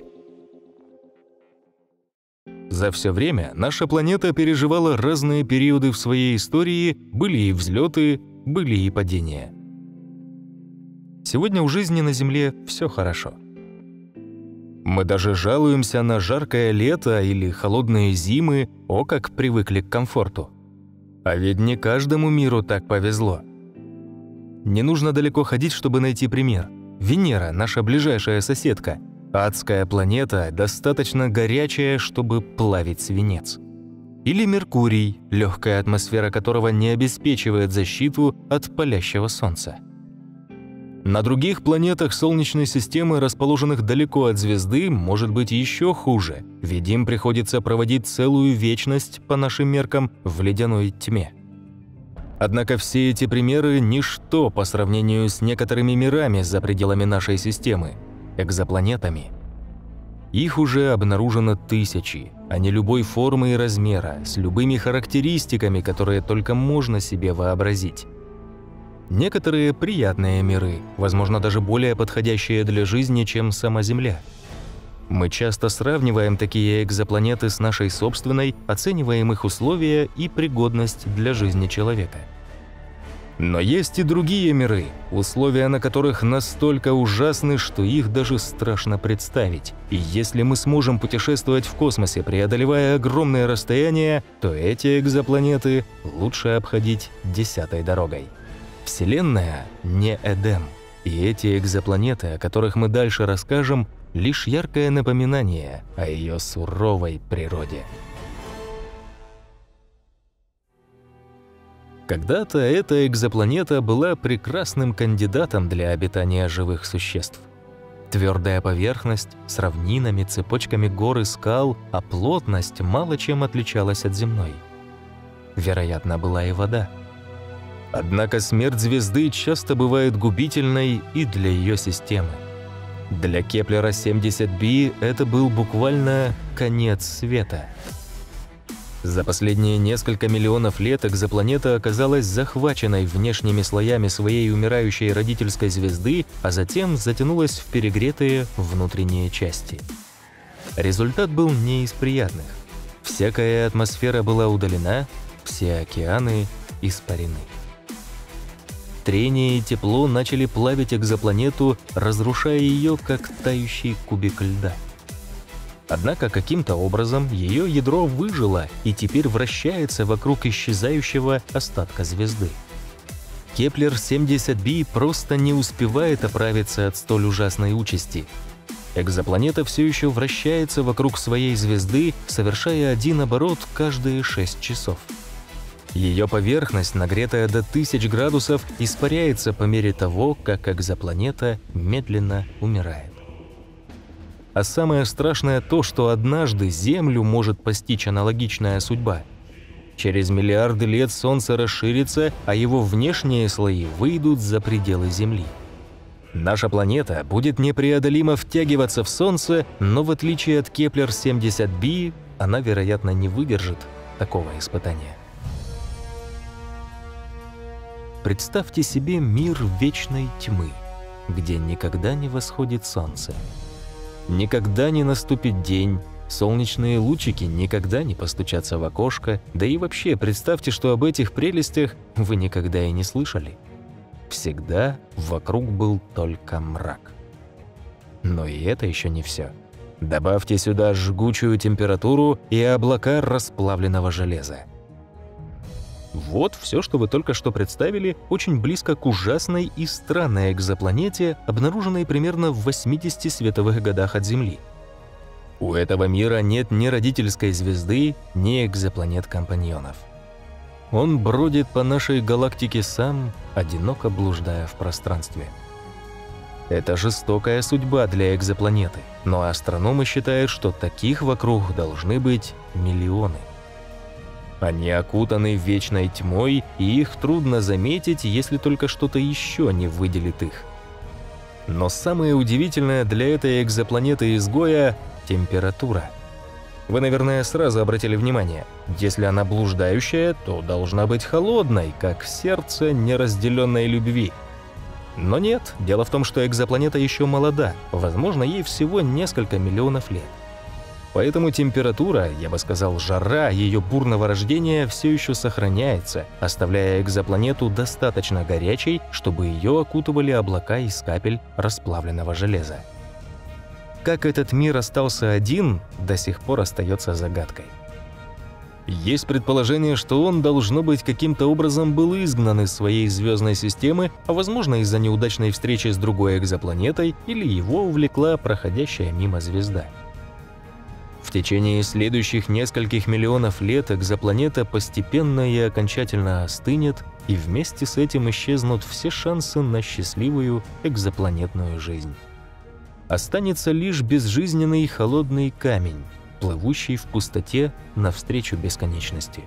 За все время наша планета переживала разные периоды в своей истории, были и взлеты, были и падения. Сегодня у жизни на Земле все хорошо. Мы даже жалуемся на жаркое лето или холодные зимы, о как привыкли к комфорту. А ведь не каждому миру так повезло. Не нужно далеко ходить, чтобы найти пример. Венера, наша ближайшая соседка, адская планета, достаточно горячая, чтобы плавить свинец. Или Меркурий, легкая атмосфера которого не обеспечивает защиту от палящего Солнца. На других планетах Солнечной системы, расположенных далеко от звезды, может быть еще хуже, ведь им приходится проводить целую вечность, по нашим меркам, в ледяной тьме. Однако все эти примеры – ничто по сравнению с некоторыми мирами за пределами нашей системы – экзопланетами. Их уже обнаружено тысячи, они любой формы и размера, с любыми характеристиками, которые только можно себе вообразить. Некоторые приятные миры, возможно, даже более подходящие для жизни, чем сама Земля. Мы часто сравниваем такие экзопланеты с нашей собственной, оцениваем их условия и пригодность для жизни человека. Но есть и другие миры, условия на которых настолько ужасны, что их даже страшно представить. И если мы сможем путешествовать в космосе, преодолевая огромные расстояния, то эти экзопланеты лучше обходить десятой дорогой. Вселенная не Эдем, и эти экзопланеты, о которых мы дальше расскажем, лишь яркое напоминание о ее суровой природе. Когда-то эта экзопланета была прекрасным кандидатом для обитания живых существ. Твердая поверхность с равнинами, цепочками гор и скал, а плотность мало чем отличалась от земной. Вероятно, была и вода. Однако смерть звезды часто бывает губительной и для ее системы. Для Кеплера семьдесят би это был буквально конец света. За последние несколько миллионов лет экзопланета оказалась захваченной внешними слоями своей умирающей родительской звезды, а затем затянулась в перегретые внутренние части. Результат был не из приятных. Всякая атмосфера была удалена, все океаны испарены. Трение и тепло начали плавить экзопланету, разрушая ее, как тающий кубик льда. Однако каким-то образом ее ядро выжило и теперь вращается вокруг исчезающего остатка звезды. Кеплер семьдесят би просто не успевает оправиться от столь ужасной участи. Экзопланета все еще вращается вокруг своей звезды, совершая один оборот каждые шесть часов. Ее поверхность, нагретая до тысяч градусов, испаряется по мере того, как экзопланета медленно умирает. А самое страшное то, что однажды Землю может постичь аналогичная судьба. Через миллиарды лет Солнце расширится, а его внешние слои выйдут за пределы Земли. Наша планета будет непреодолимо втягиваться в Солнце, но в отличие от Кеплер семьдесят би, она, вероятно, не выдержит такого испытания. Представьте себе мир вечной тьмы, где никогда не восходит солнце. Никогда не наступит день, Солнечные лучики никогда не постучатся в окошко, да и вообще представьте, что об этих прелестях вы никогда и не слышали. Всегда вокруг был только мрак. Но и это еще не все. Добавьте сюда жгучую температуру и облака расплавленного железа. Вот все, что вы только что представили, очень близко к ужасной и странной экзопланете, обнаруженной примерно в восьмидесяти световых годах от Земли. У этого мира нет ни родительской звезды, ни экзопланет-компаньонов. Он бродит по нашей галактике сам, одиноко блуждая в пространстве. Это жестокая судьба для экзопланеты, но астрономы считают, что таких вокруг должны быть миллионы. Они окутаны вечной тьмой, и их трудно заметить, если только что-то еще не выделит их. Но самое удивительное для этой экзопланеты-изгоя – температура. Вы, наверное, сразу обратили внимание, если она блуждающая, то должна быть холодной, как сердце неразделенной любви. Но нет, дело в том, что экзопланета еще молода, возможно, ей всего несколько миллионов лет. Поэтому температура, я бы сказал, жара ее бурного рождения все еще сохраняется, оставляя экзопланету достаточно горячей, чтобы ее окутывали облака из капель расплавленного железа. Как этот мир остался один, до сих пор остается загадкой. Есть предположение, что он, должно быть, каким-то образом был изгнан из своей звездной системы, а возможно из-за неудачной встречи с другой экзопланетой или его увлекла проходящая мимо звезда. В течение следующих нескольких миллионов лет экзопланета постепенно и окончательно остынет, и вместе с этим исчезнут все шансы на счастливую экзопланетную жизнь. Останется лишь безжизненный холодный камень, плывущий в пустоте навстречу бесконечности.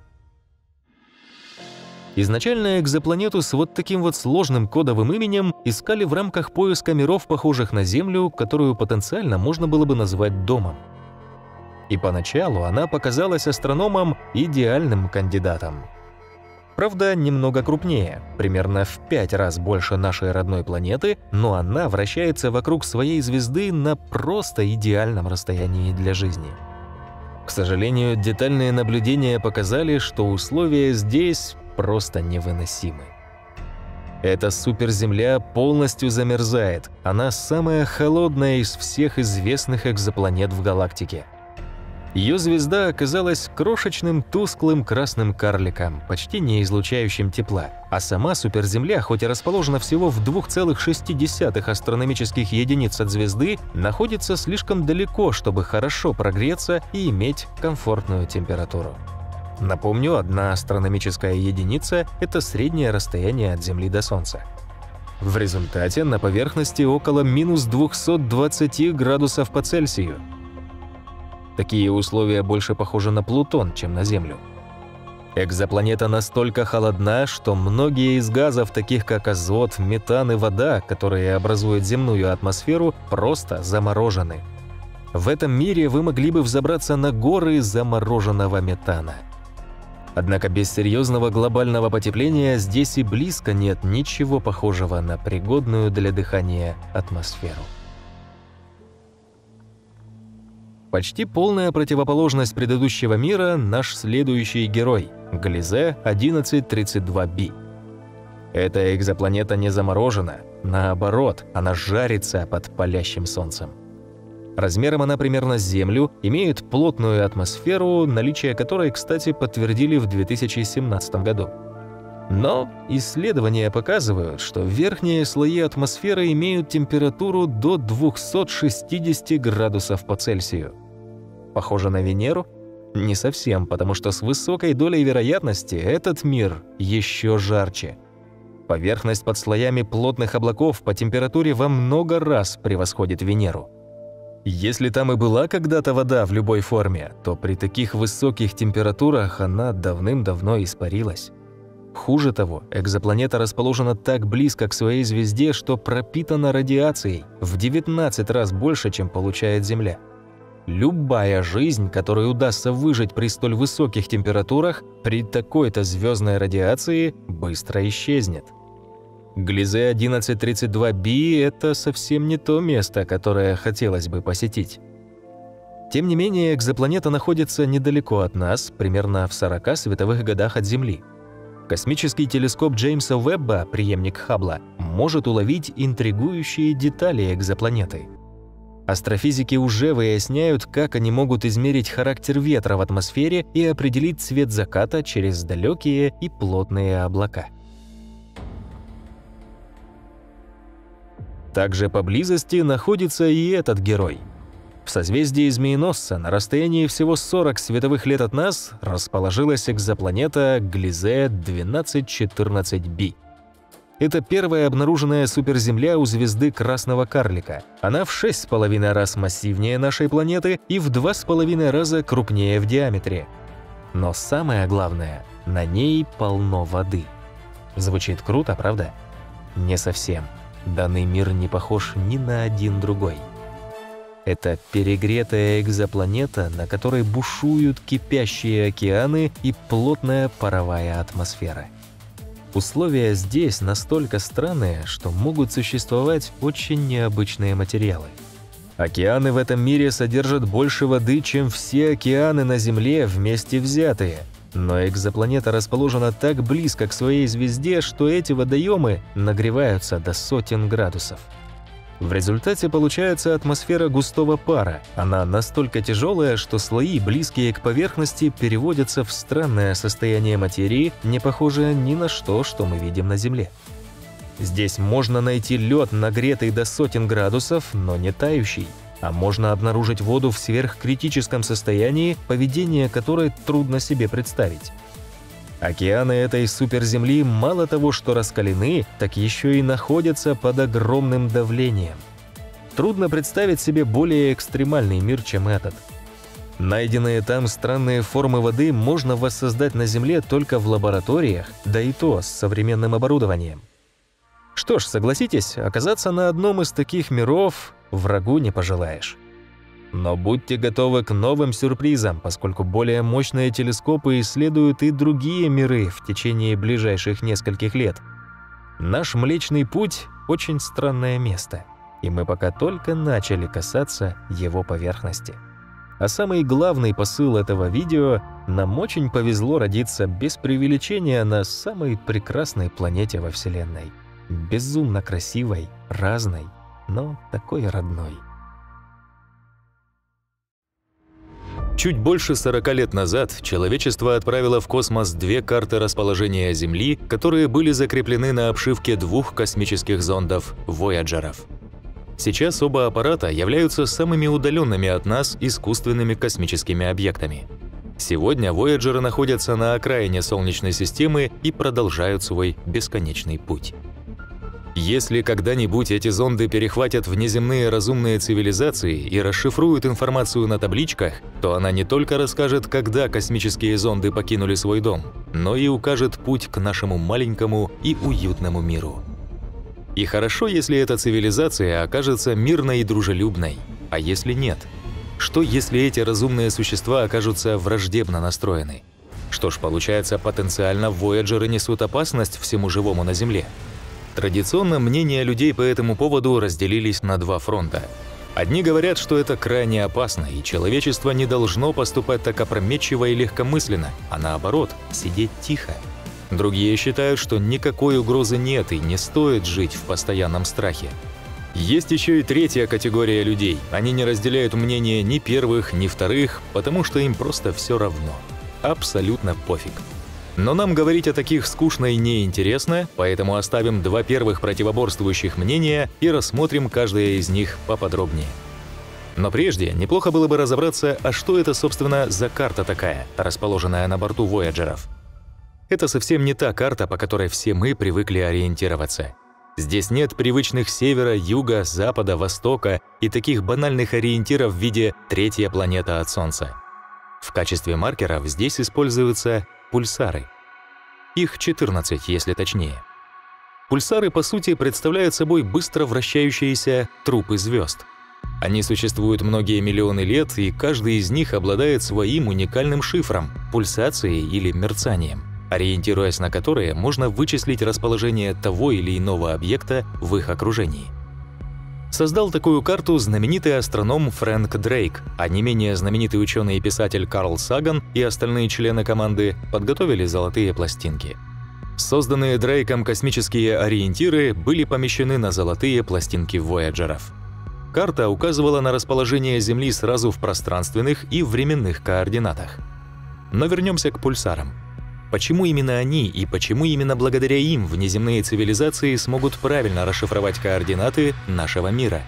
Изначально экзопланету с вот таким вот сложным кодовым именем искали в рамках поиска миров, похожих на Землю, которую потенциально можно было бы назвать домом. И поначалу она показалась астрономам идеальным кандидатом. Правда, немного крупнее, примерно в пять раз больше нашей родной планеты, но она вращается вокруг своей звезды на просто идеальном расстоянии для жизни. К сожалению, детальные наблюдения показали, что условия здесь просто невыносимы. Эта суперземля полностью замерзает, она самая холодная из всех известных экзопланет в галактике. Ее звезда оказалась крошечным тусклым красным карликом, почти не излучающим тепла, а сама суперземля, хоть и расположена всего в двух целых шести десятых астрономических единиц от звезды, находится слишком далеко, чтобы хорошо прогреться и иметь комфортную температуру. Напомню, одна астрономическая единица – это среднее расстояние от Земли до Солнца. В результате на поверхности около минус двухсот двадцати градусов по Цельсию. Такие условия больше похожи на Плутон, чем на Землю. Экзопланета настолько холодна, что многие из газов, таких как азот, метан и вода, которые образуют земную атмосферу, просто заморожены. В этом мире вы могли бы взобраться на горы замороженного метана. Однако без серьезного глобального потепления здесь и близко нет ничего похожего на пригодную для дыхания атмосферу. Почти полная противоположность предыдущего мира – наш следующий герой – Gliese одиннадцать тридцать два би. Эта экзопланета не заморожена, наоборот, она жарится под палящим солнцем. Размером она примерно с Землю, имеет плотную атмосферу, наличие которой, кстати, подтвердили в две тысячи семнадцатом году. Но исследования показывают, что верхние слои атмосферы имеют температуру до двухсот шестидесяти градусов по Цельсию. Похоже на Венеру? Не совсем, потому что с высокой долей вероятности этот мир еще жарче. Поверхность под слоями плотных облаков по температуре во много раз превосходит Венеру. Если там и была когда-то вода в любой форме, то при таких высоких температурах она давным-давно испарилась. Хуже того, экзопланета расположена так близко к своей звезде, что пропитана радиацией в девятнадцать раз больше, чем получает Земля. Любая жизнь, которой удастся выжить при столь высоких температурах, при такой-то звездной радиации быстро исчезнет. Gliese одиннадцать тридцать два би – это совсем не то место, которое хотелось бы посетить. Тем не менее, экзопланета находится недалеко от нас, примерно в сорока световых годах от Земли. Космический телескоп Джеймса Уэбба, преемник Хаббла, может уловить интригующие детали экзопланеты. Астрофизики уже выясняют, как они могут измерить характер ветра в атмосфере и определить цвет заката через далекие и плотные облака. Также поблизости находится и этот герой. В созвездии Змееносца на расстоянии всего сорок световых лет от нас расположилась экзопланета Gliese двенадцать четырнадцать би. Это первая обнаруженная суперземля у звезды Красного Карлика. Она в шесть с половиной раз массивнее нашей планеты и в два с половиной раза крупнее в диаметре. Но самое главное, на ней полно воды. Звучит круто, правда? Не совсем. Данный мир не похож ни на один другой. Это перегретая экзопланета, на которой бушуют кипящие океаны и плотная паровая атмосфера. Условия здесь настолько странные, что могут существовать очень необычные материалы. Океаны в этом мире содержат больше воды, чем все океаны на Земле вместе взятые. Но экзопланета расположена так близко к своей звезде, что эти водоемы нагреваются до сотен градусов. В результате получается атмосфера густого пара. Она настолько тяжелая, что слои, близкие к поверхности, переводятся в странное состояние материи, не похожее ни на что, что мы видим на Земле. Здесь можно найти лед, нагретый до сотен градусов, но не тающий. А можно обнаружить воду в сверхкритическом состоянии, поведение которой трудно себе представить. Океаны этой суперземли мало того, что раскалены, так еще и находятся под огромным давлением. Трудно представить себе более экстремальный мир, чем этот. Найденные там странные формы воды можно воссоздать на Земле только в лабораториях, да и то с современным оборудованием. Что ж, согласитесь, оказаться на одном из таких миров врагу не пожелаешь. Но будьте готовы к новым сюрпризам, поскольку более мощные телескопы исследуют и другие миры в течение ближайших нескольких лет. Наш Млечный Путь – очень странное место, и мы пока только начали касаться его поверхности. А самый главный посыл этого видео – нам очень повезло родиться без преувеличения на самой прекрасной планете во Вселенной. Безумно красивой, разной, но такой родной. Чуть больше сорока лет назад человечество отправило в космос две карты расположения Земли, которые были закреплены на обшивке двух космических зондов «Вояджеров». Сейчас оба аппарата являются самыми удаленными от нас искусственными космическими объектами. Сегодня «Вояджеры» находятся на окраине Солнечной системы и продолжают свой бесконечный путь. Если когда-нибудь эти зонды перехватят внеземные разумные цивилизации и расшифруют информацию на табличках, то она не только расскажет, когда космические зонды покинули свой дом, но и укажет путь к нашему маленькому и уютному миру. И хорошо, если эта цивилизация окажется мирной и дружелюбной. А если нет? Что, если эти разумные существа окажутся враждебно настроены? Что ж, получается, потенциально Вояджеры несут опасность всему живому на Земле. Традиционно мнения людей по этому поводу разделились на два фронта. Одни говорят, что это крайне опасно, и человечество не должно поступать так опрометчиво и легкомысленно, а наоборот, сидеть тихо. Другие считают, что никакой угрозы нет и не стоит жить в постоянном страхе. Есть еще и третья категория людей. Они не разделяют мнение ни первых, ни вторых, потому что им просто все равно. Абсолютно пофиг. Но нам говорить о таких скучно и неинтересно, поэтому оставим два первых противоборствующих мнения и рассмотрим каждое из них поподробнее. Но прежде неплохо было бы разобраться, а что это, собственно, за карта такая, расположенная на борту Вояджеров. Это совсем не та карта, по которой все мы привыкли ориентироваться. Здесь нет привычных севера, юга, запада, востока и таких банальных ориентиров в виде «третья планета от Солнца». В качестве маркеров здесь используются пульсары. Их четырнадцать, если точнее. Пульсары, по сути, представляют собой быстро вращающиеся трупы звезд. Они существуют многие миллионы лет, и каждый из них обладает своим уникальным шифром – пульсацией или мерцанием, ориентируясь на которые можно вычислить расположение того или иного объекта в их окружении. Создал такую карту знаменитый астроном Фрэнк Дрейк, а не менее знаменитый ученый и писатель Карл Саган и остальные члены команды подготовили золотые пластинки. Созданные Дрейком космические ориентиры были помещены на золотые пластинки вояджеров. Карта указывала на расположение Земли сразу в пространственных и временных координатах. Но вернемся к пульсарам. Почему именно они и почему именно благодаря им внеземные цивилизации смогут правильно расшифровать координаты нашего мира?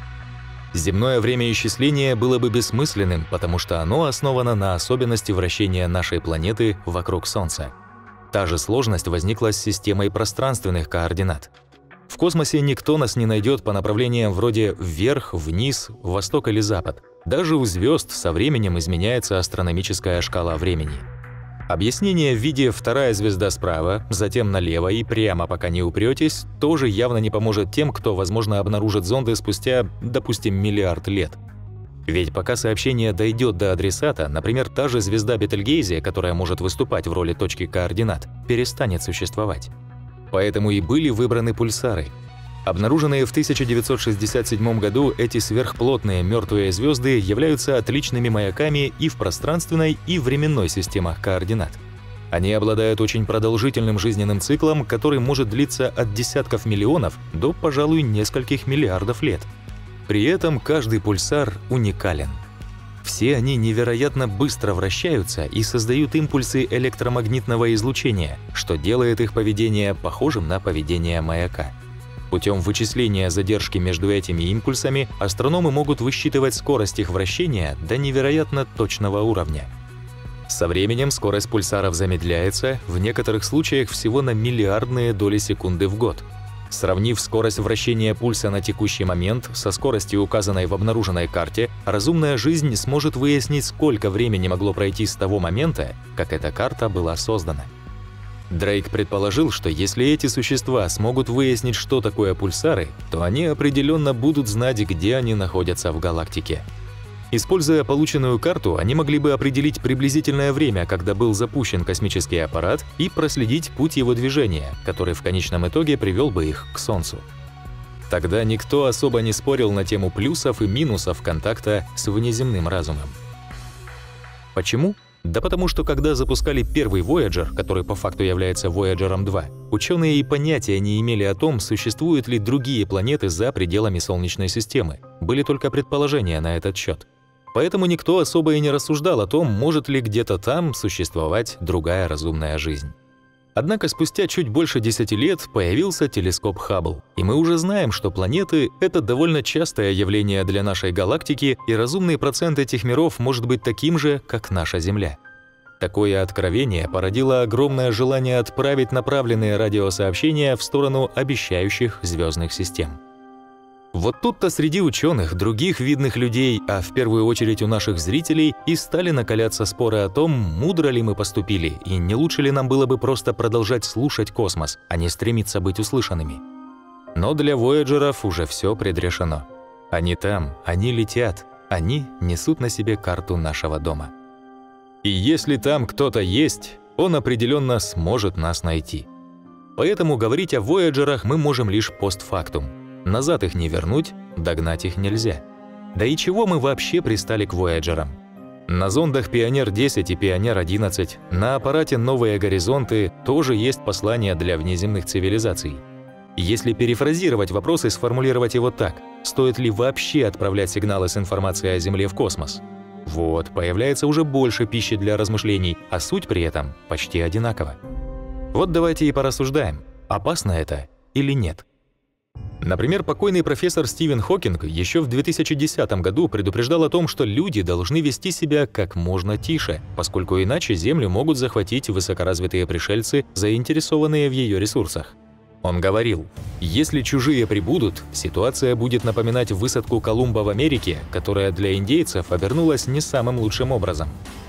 Земное времяисчисление было бы бессмысленным, потому что оно основано на особенности вращения нашей планеты вокруг Солнца. Та же сложность возникла с системой пространственных координат. В космосе никто нас не найдет по направлениям вроде вверх, вниз, восток или запад. Даже у звезд со временем изменяется астрономическая шкала времени. Объяснение в виде «вторая звезда справа, затем налево и прямо, пока не упретесь» тоже явно не поможет тем, кто, возможно, обнаружит зонды спустя, допустим, миллиард лет. Ведь пока сообщение дойдет до адресата, например, та же звезда Бетельгейзе, которая может выступать в роли точки координат, перестанет существовать. Поэтому и были выбраны пульсары. Обнаруженные в тысяча девятьсот шестьдесят седьмом году эти сверхплотные мертвые звезды являются отличными маяками и в пространственной, и временной системах координат. Они обладают очень продолжительным жизненным циклом, который может длиться от десятков миллионов до, пожалуй, нескольких миллиардов лет. При этом каждый пульсар уникален. Все они невероятно быстро вращаются и создают импульсы электромагнитного излучения, что делает их поведение похожим на поведение маяка. Путем вычисления задержки между этими импульсами астрономы могут высчитывать скорость их вращения до невероятно точного уровня. Со временем скорость пульсаров замедляется, в некоторых случаях всего на миллиардные доли секунды в год. Сравнив скорость вращения пульса на текущий момент со скоростью, указанной в обнаруженной карте, разумная жизнь сможет выяснить, сколько времени могло пройти с того момента, как эта карта была создана. Дрейк предположил, что если эти существа смогут выяснить, что такое пульсары, то они определенно будут знать, где они находятся в галактике. Используя полученную карту, они могли бы определить приблизительное время, когда был запущен космический аппарат, и проследить путь его движения, который в конечном итоге привел бы их к Солнцу. Тогда никто особо не спорил на тему плюсов и минусов контакта с внеземным разумом. Почему? Да потому что когда запускали первый Voyager, который по факту является Voyager'ом два, ученые и понятия не имели о том, существуют ли другие планеты за пределами Солнечной системы. Были только предположения на этот счет. Поэтому никто особо и не рассуждал о том, может ли где-то там существовать другая разумная жизнь. Однако спустя чуть больше десяти лет появился телескоп Хаббл, и мы уже знаем, что планеты — это довольно частое явление для нашей галактики, и разумный процент этих миров может быть таким же, как наша Земля. Такое откровение породило огромное желание отправить направленные радиосообщения в сторону обещающих звездных систем. Вот тут-то среди ученых, других видных людей, а в первую очередь у наших зрителей, и стали накаляться споры о том, мудро ли мы поступили, и не лучше ли нам было бы просто продолжать слушать космос, а не стремиться быть услышанными. Но для вояджеров уже все предрешено. Они там, они летят, они несут на себе карту нашего дома. И если там кто-то есть, он определенно сможет нас найти. Поэтому говорить о вояджерах мы можем лишь постфактум. Назад их не вернуть, догнать их нельзя. Да и чего мы вообще пристали к вояджерам? На зондах Пионер десять и Пионер одиннадцать, на аппарате «Новые горизонты» тоже есть послание для внеземных цивилизаций. Если перефразировать вопрос и сформулировать его так, стоит ли вообще отправлять сигналы с информацией о Земле в космос? Вот, появляется уже больше пищи для размышлений, а суть при этом почти одинакова. Вот давайте и порассуждаем, опасно это или нет. Например, покойный профессор Стивен Хокинг еще в две тысячи десятом году предупреждал о том, что люди должны вести себя как можно тише, поскольку иначе Землю могут захватить высокоразвитые пришельцы, заинтересованные в ее ресурсах. Он говорил, если чужие прибудут, ситуация будет напоминать высадку Колумба в Америке, которая для индейцев обернулась не самым лучшим образом.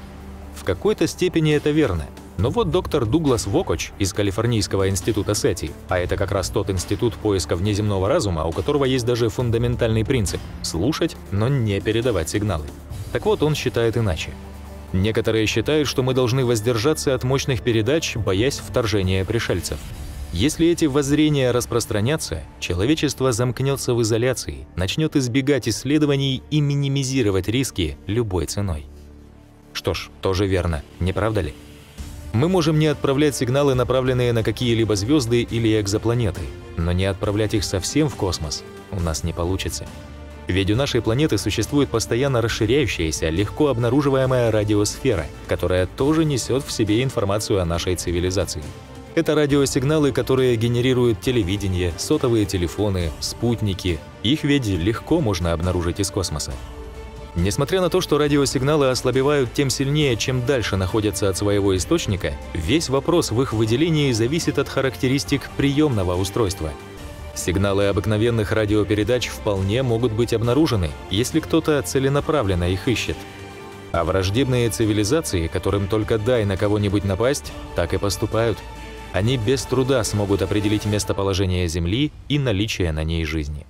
В какой-то степени это верно. Но вот доктор Дуглас Вокоч из Калифорнийского института Сети, а это как раз тот институт поиска внеземного разума, у которого есть даже фундаментальный принцип – слушать, но не передавать сигналы. Так вот, он считает иначе. Некоторые считают, что мы должны воздержаться от мощных передач, боясь вторжения пришельцев. Если эти воззрения распространятся, человечество замкнется в изоляции, начнет избегать исследований и минимизировать риски любой ценой. Что ж, тоже верно, не правда ли? Мы можем не отправлять сигналы, направленные на какие-либо звезды или экзопланеты, но не отправлять их совсем в космос у нас не получится. Ведь у нашей планеты существует постоянно расширяющаяся, легко обнаруживаемая радиосфера, которая тоже несет в себе информацию о нашей цивилизации. Это радиосигналы, которые генерируют телевидение, сотовые телефоны, спутники. Их ведь легко можно обнаружить из космоса. Несмотря на то, что радиосигналы ослабевают тем сильнее, чем дальше находятся от своего источника, весь вопрос в их выделении зависит от характеристик приемного устройства. Сигналы обыкновенных радиопередач вполне могут быть обнаружены, если кто-то целенаправленно их ищет. А враждебные цивилизации, которым только дай на кого-нибудь напасть, так и поступают. Они без труда смогут определить местоположение Земли и наличие на ней жизни.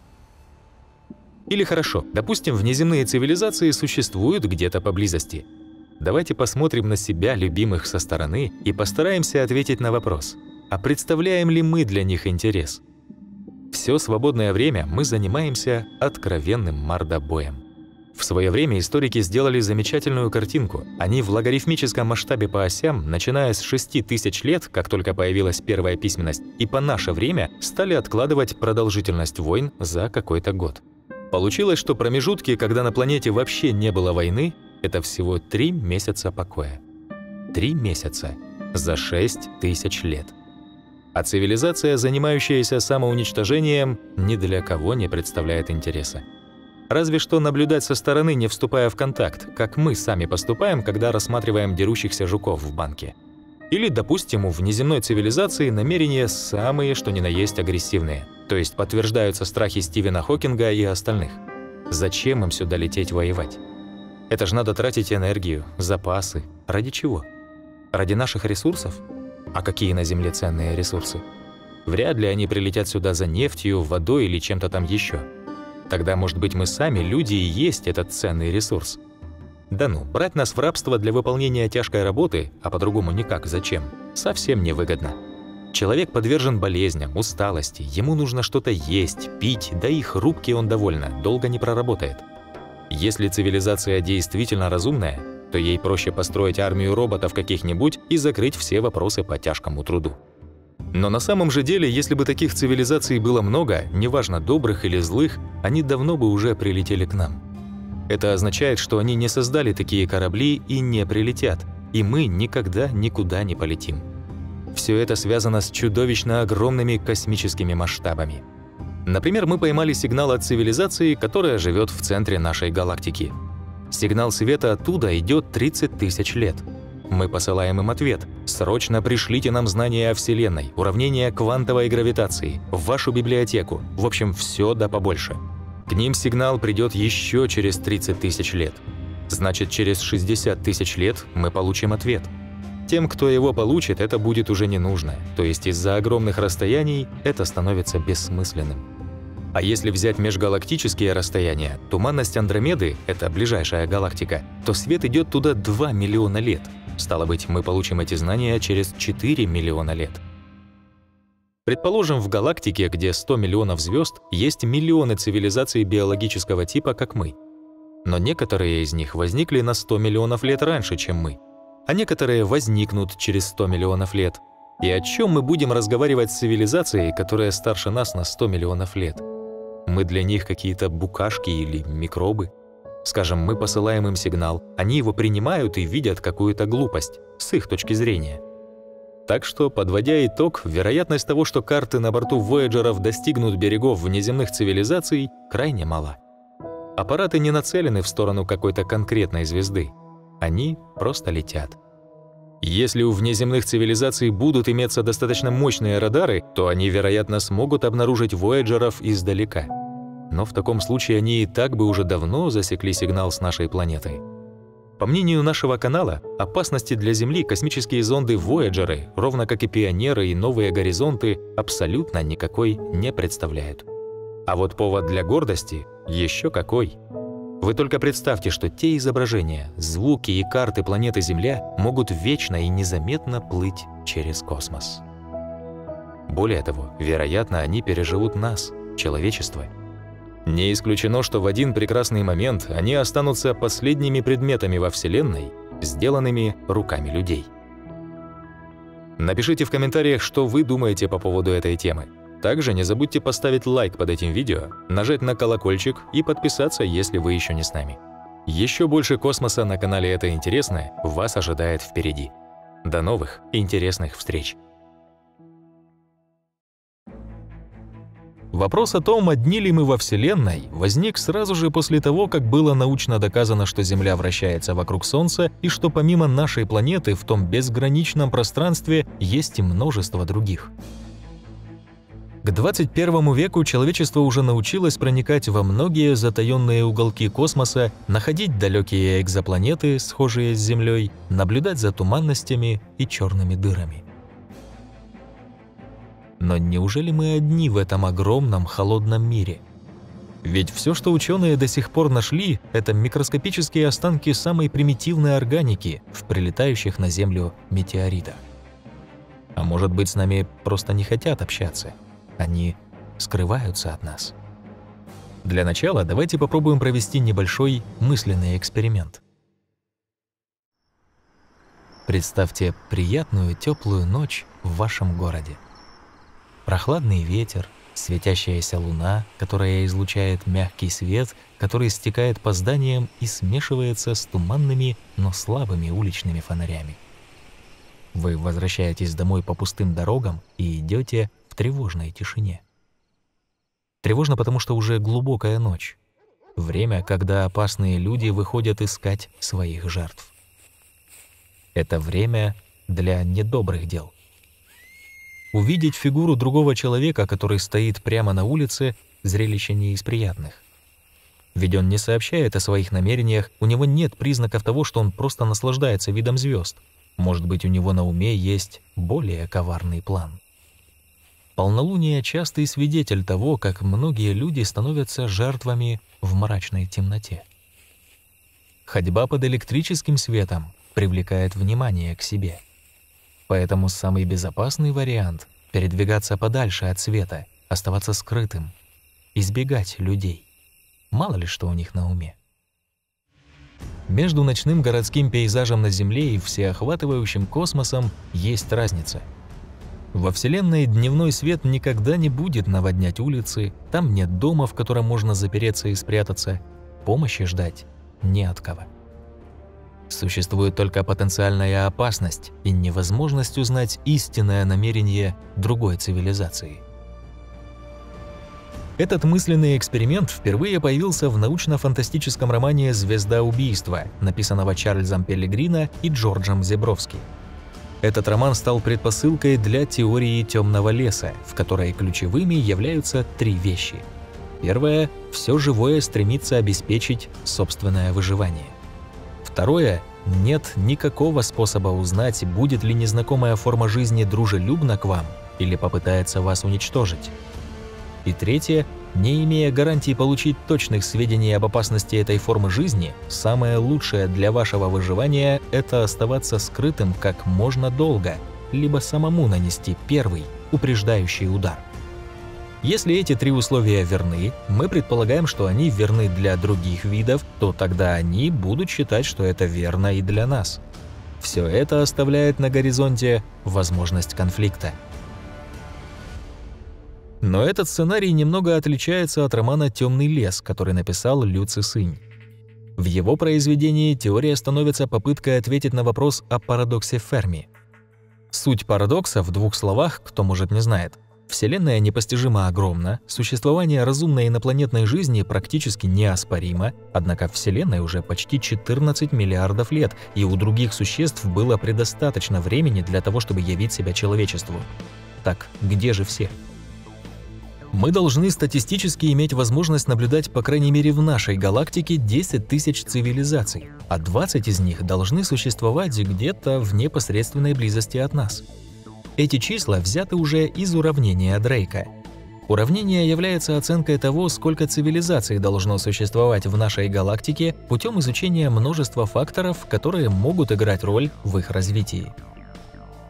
Или хорошо, допустим, внеземные цивилизации существуют где-то поблизости. Давайте посмотрим на себя, любимых, со стороны, и постараемся ответить на вопрос: а представляем ли мы для них интерес? Все свободное время мы занимаемся откровенным мордобоем. В свое время историки сделали замечательную картинку. Они в логарифмическом масштабе по осям, начиная с шести тысяч лет, как только появилась первая письменность, и по наше время стали откладывать продолжительность войн за какой-то год. Получилось, что промежутки, когда на планете вообще не было войны, это всего три месяца покоя. Три месяца за шесть тысяч лет. А цивилизация, занимающаяся самоуничтожением, ни для кого не представляет интереса. Разве что наблюдать со стороны, не вступая в контакт, как мы сами поступаем, когда рассматриваем дерущихся жуков в банке. Или, допустим, у внеземной цивилизации намерения самые, что ни на есть, агрессивные. То есть подтверждаются страхи Стивена Хокинга и остальных. Зачем им сюда лететь воевать? Это же надо тратить энергию, запасы. Ради чего? Ради наших ресурсов? А какие на Земле ценные ресурсы? Вряд ли они прилетят сюда за нефтью, водой или чем-то там еще. Тогда, может быть, мы сами, люди, и есть этот ценный ресурс. Да ну, брать нас в рабство для выполнения тяжкой работы, а по-другому никак, зачем, совсем невыгодно. Человек подвержен болезням, усталости, ему нужно что-то есть, пить, да и хрупкий он довольно, долго не проработает. Если цивилизация действительно разумная, то ей проще построить армию роботов каких-нибудь и закрыть все вопросы по тяжкому труду. Но на самом же деле, если бы таких цивилизаций было много, неважно, добрых или злых, они давно бы уже прилетели к нам. Это означает, что они не создали такие корабли и не прилетят, и мы никогда никуда не полетим. Все это связано с чудовищно огромными космическими масштабами. Например, мы поймали сигнал от цивилизации, которая живет в центре нашей галактики. Сигнал света оттуда идет тридцать тысяч лет. Мы посылаем им ответ: срочно пришлите нам знания о Вселенной, уравнения квантовой гравитации, в вашу библиотеку, в общем, все да побольше. К ним сигнал придет еще через тридцать тысяч лет. Значит, через шестьдесят тысяч лет мы получим ответ. Тем, кто его получит, это будет уже не нужно, то есть из-за огромных расстояний это становится бессмысленным. А если взять межгалактические расстояния, туманность Андромеды — это ближайшая галактика, то свет идет туда два миллиона лет. Стало быть, мы получим эти знания через четыре миллиона лет. Предположим, в галактике, где сто миллионов звезд, есть миллионы цивилизаций биологического типа, как мы. Но некоторые из них возникли на сто миллионов лет раньше, чем мы, а некоторые возникнут через сто миллионов лет. И о чем мы будем разговаривать с цивилизацией, которая старше нас на сто миллионов лет? Мы для них какие-то букашки или микробы? Скажем, мы посылаем им сигнал, они его принимают и видят какую-то глупость, с их точки зрения. Так что, подводя итог, вероятность того, что карты на борту Вояджеров достигнут берегов внеземных цивилизаций, крайне мала. Аппараты не нацелены в сторону какой-то конкретной звезды. Они просто летят. Если у внеземных цивилизаций будут иметься достаточно мощные радары, то они, вероятно, смогут обнаружить Вояджеров издалека. Но в таком случае они и так бы уже давно засекли сигнал с нашей планетой. По мнению нашего канала, опасности для Земли космические зонды Вояджеры, ровно как и Пионеры и Новые Горизонты, абсолютно никакой не представляют. А вот повод для гордости еще какой. Вы только представьте, что те изображения, звуки и карты планеты Земля могут вечно и незаметно плыть через космос. Более того, вероятно, они переживут нас, человечество. Не исключено, что в один прекрасный момент они останутся последними предметами во Вселенной, сделанными руками людей. Напишите в комментариях, что вы думаете по поводу этой темы. Также не забудьте поставить лайк под этим видео, нажать на колокольчик и подписаться, если вы еще не с нами. Еще больше космоса на канале «Это интересно» вас ожидает впереди. До новых интересных встреч! Вопрос о том, одни ли мы во Вселенной, возник сразу же после того, как было научно доказано, что Земля вращается вокруг Солнца и что помимо нашей планеты в том безграничном пространстве есть и множество других. К двадцать первому веку человечество уже научилось проникать во многие затаённые уголки космоса, находить далекие экзопланеты, схожие с Землей, наблюдать за туманностями и черными дырами. Но неужели мы одни в этом огромном холодном мире? Ведь все, что ученые до сих пор нашли, это микроскопические останки самой примитивной органики в прилетающих на Землю метеоритах. А может быть, с нами просто не хотят общаться? Они скрываются от нас. Для начала давайте попробуем провести небольшой мысленный эксперимент. Представьте приятную теплую ночь в вашем городе. Прохладный ветер, светящаяся луна, которая излучает мягкий свет, который стекает по зданиям и смешивается с туманными, но слабыми уличными фонарями. Вы возвращаетесь домой по пустым дорогам и идете в тревожной тишине. Тревожно, потому что уже глубокая ночь. Время, когда опасные люди выходят искать своих жертв. Это время для недобрых дел. Увидеть фигуру другого человека, который стоит прямо на улице, зрелище не из приятных. Ведь он не сообщает о своих намерениях, у него нет признаков того, что он просто наслаждается видом звезд. Может быть, у него на уме есть более коварный план. Полнолуние — частый свидетель того, как многие люди становятся жертвами в мрачной темноте. Ходьба под электрическим светом привлекает внимание к себе. Поэтому самый безопасный вариант — передвигаться подальше от света, оставаться скрытым, избегать людей. Мало ли что у них на уме. Между ночным городским пейзажем на Земле и всеохватывающим космосом есть разница. Во Вселенной дневной свет никогда не будет наводнять улицы, там нет дома, в котором можно запереться и спрятаться, помощи ждать не от кого. Существует только потенциальная опасность и невозможность узнать истинное намерение другой цивилизации. Этот мысленный эксперимент впервые появился в научно-фантастическом романе «Звезда убийства», написанного Чарльзом Пеллегрино и Джорджем Зебровски. Этот роман стал предпосылкой для теории темного леса, в которой ключевыми являются три вещи. Первое – все живое стремится обеспечить собственное выживание. Второе – нет никакого способа узнать, будет ли незнакомая форма жизни дружелюбна к вам или попытается вас уничтожить. И третье – не имея гарантии получить точных сведений об опасности этой формы жизни, самое лучшее для вашего выживания – это оставаться скрытым как можно долго, либо самому нанести первый, упреждающий удар. Если эти три условия верны, мы предполагаем, что они верны для других видов, то тогда они будут считать, что это верно и для нас. Все это оставляет на горизонте возможность конфликта. Но этот сценарий немного отличается от романа «Темный лес», который написал Лю Цисинь. В его произведении теория становится попыткой ответить на вопрос о парадоксе Ферми. Суть парадокса в двух словах, кто, может, не знает. Вселенная непостижимо огромна, существование разумной инопланетной жизни практически неоспоримо, однако Вселенной уже почти четырнадцать миллиардов лет, и у других существ было предостаточно времени для того, чтобы явить себя человечеству. Так, где же все? Мы должны статистически иметь возможность наблюдать, по крайней мере в нашей галактике, десять тысяч цивилизаций, а двадцать из них должны существовать где-то в непосредственной близости от нас. Эти числа взяты уже из уравнения Дрейка. Уравнение является оценкой того, сколько цивилизаций должно существовать в нашей галактике путем изучения множества факторов, которые могут играть роль в их развитии.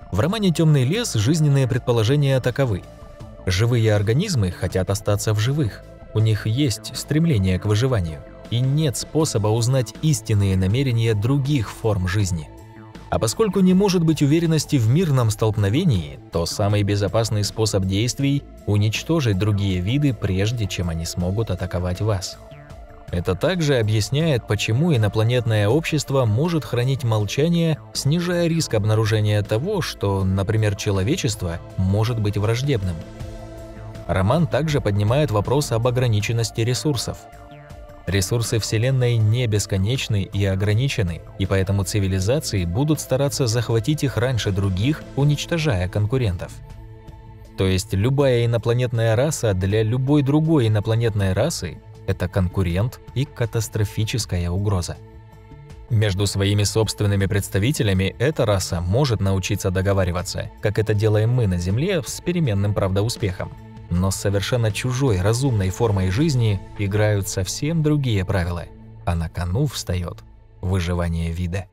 В романе «Темный лес» жизненные предположения таковы. Живые организмы хотят остаться в живых, у них есть стремление к выживанию, и нет способа узнать истинные намерения других форм жизни. А поскольку не может быть уверенности в мирном столкновении, то самый безопасный способ действий – уничтожить другие виды, прежде чем они смогут атаковать вас. Это также объясняет, почему инопланетное общество может хранить молчание, снижая риск обнаружения того, что, например, человечество может быть враждебным. Роман также поднимает вопрос об ограниченности ресурсов. Ресурсы Вселенной не бесконечны и ограничены, и поэтому цивилизации будут стараться захватить их раньше других, уничтожая конкурентов. То есть любая инопланетная раса для любой другой инопланетной расы – это конкурент и катастрофическая угроза. Между своими собственными представителями эта раса может научиться договариваться, как это делаем мы на Земле с переменным, правда, успехом. Но с совершенно чужой разумной формой жизни играют совсем другие правила, а на кону встает выживание вида.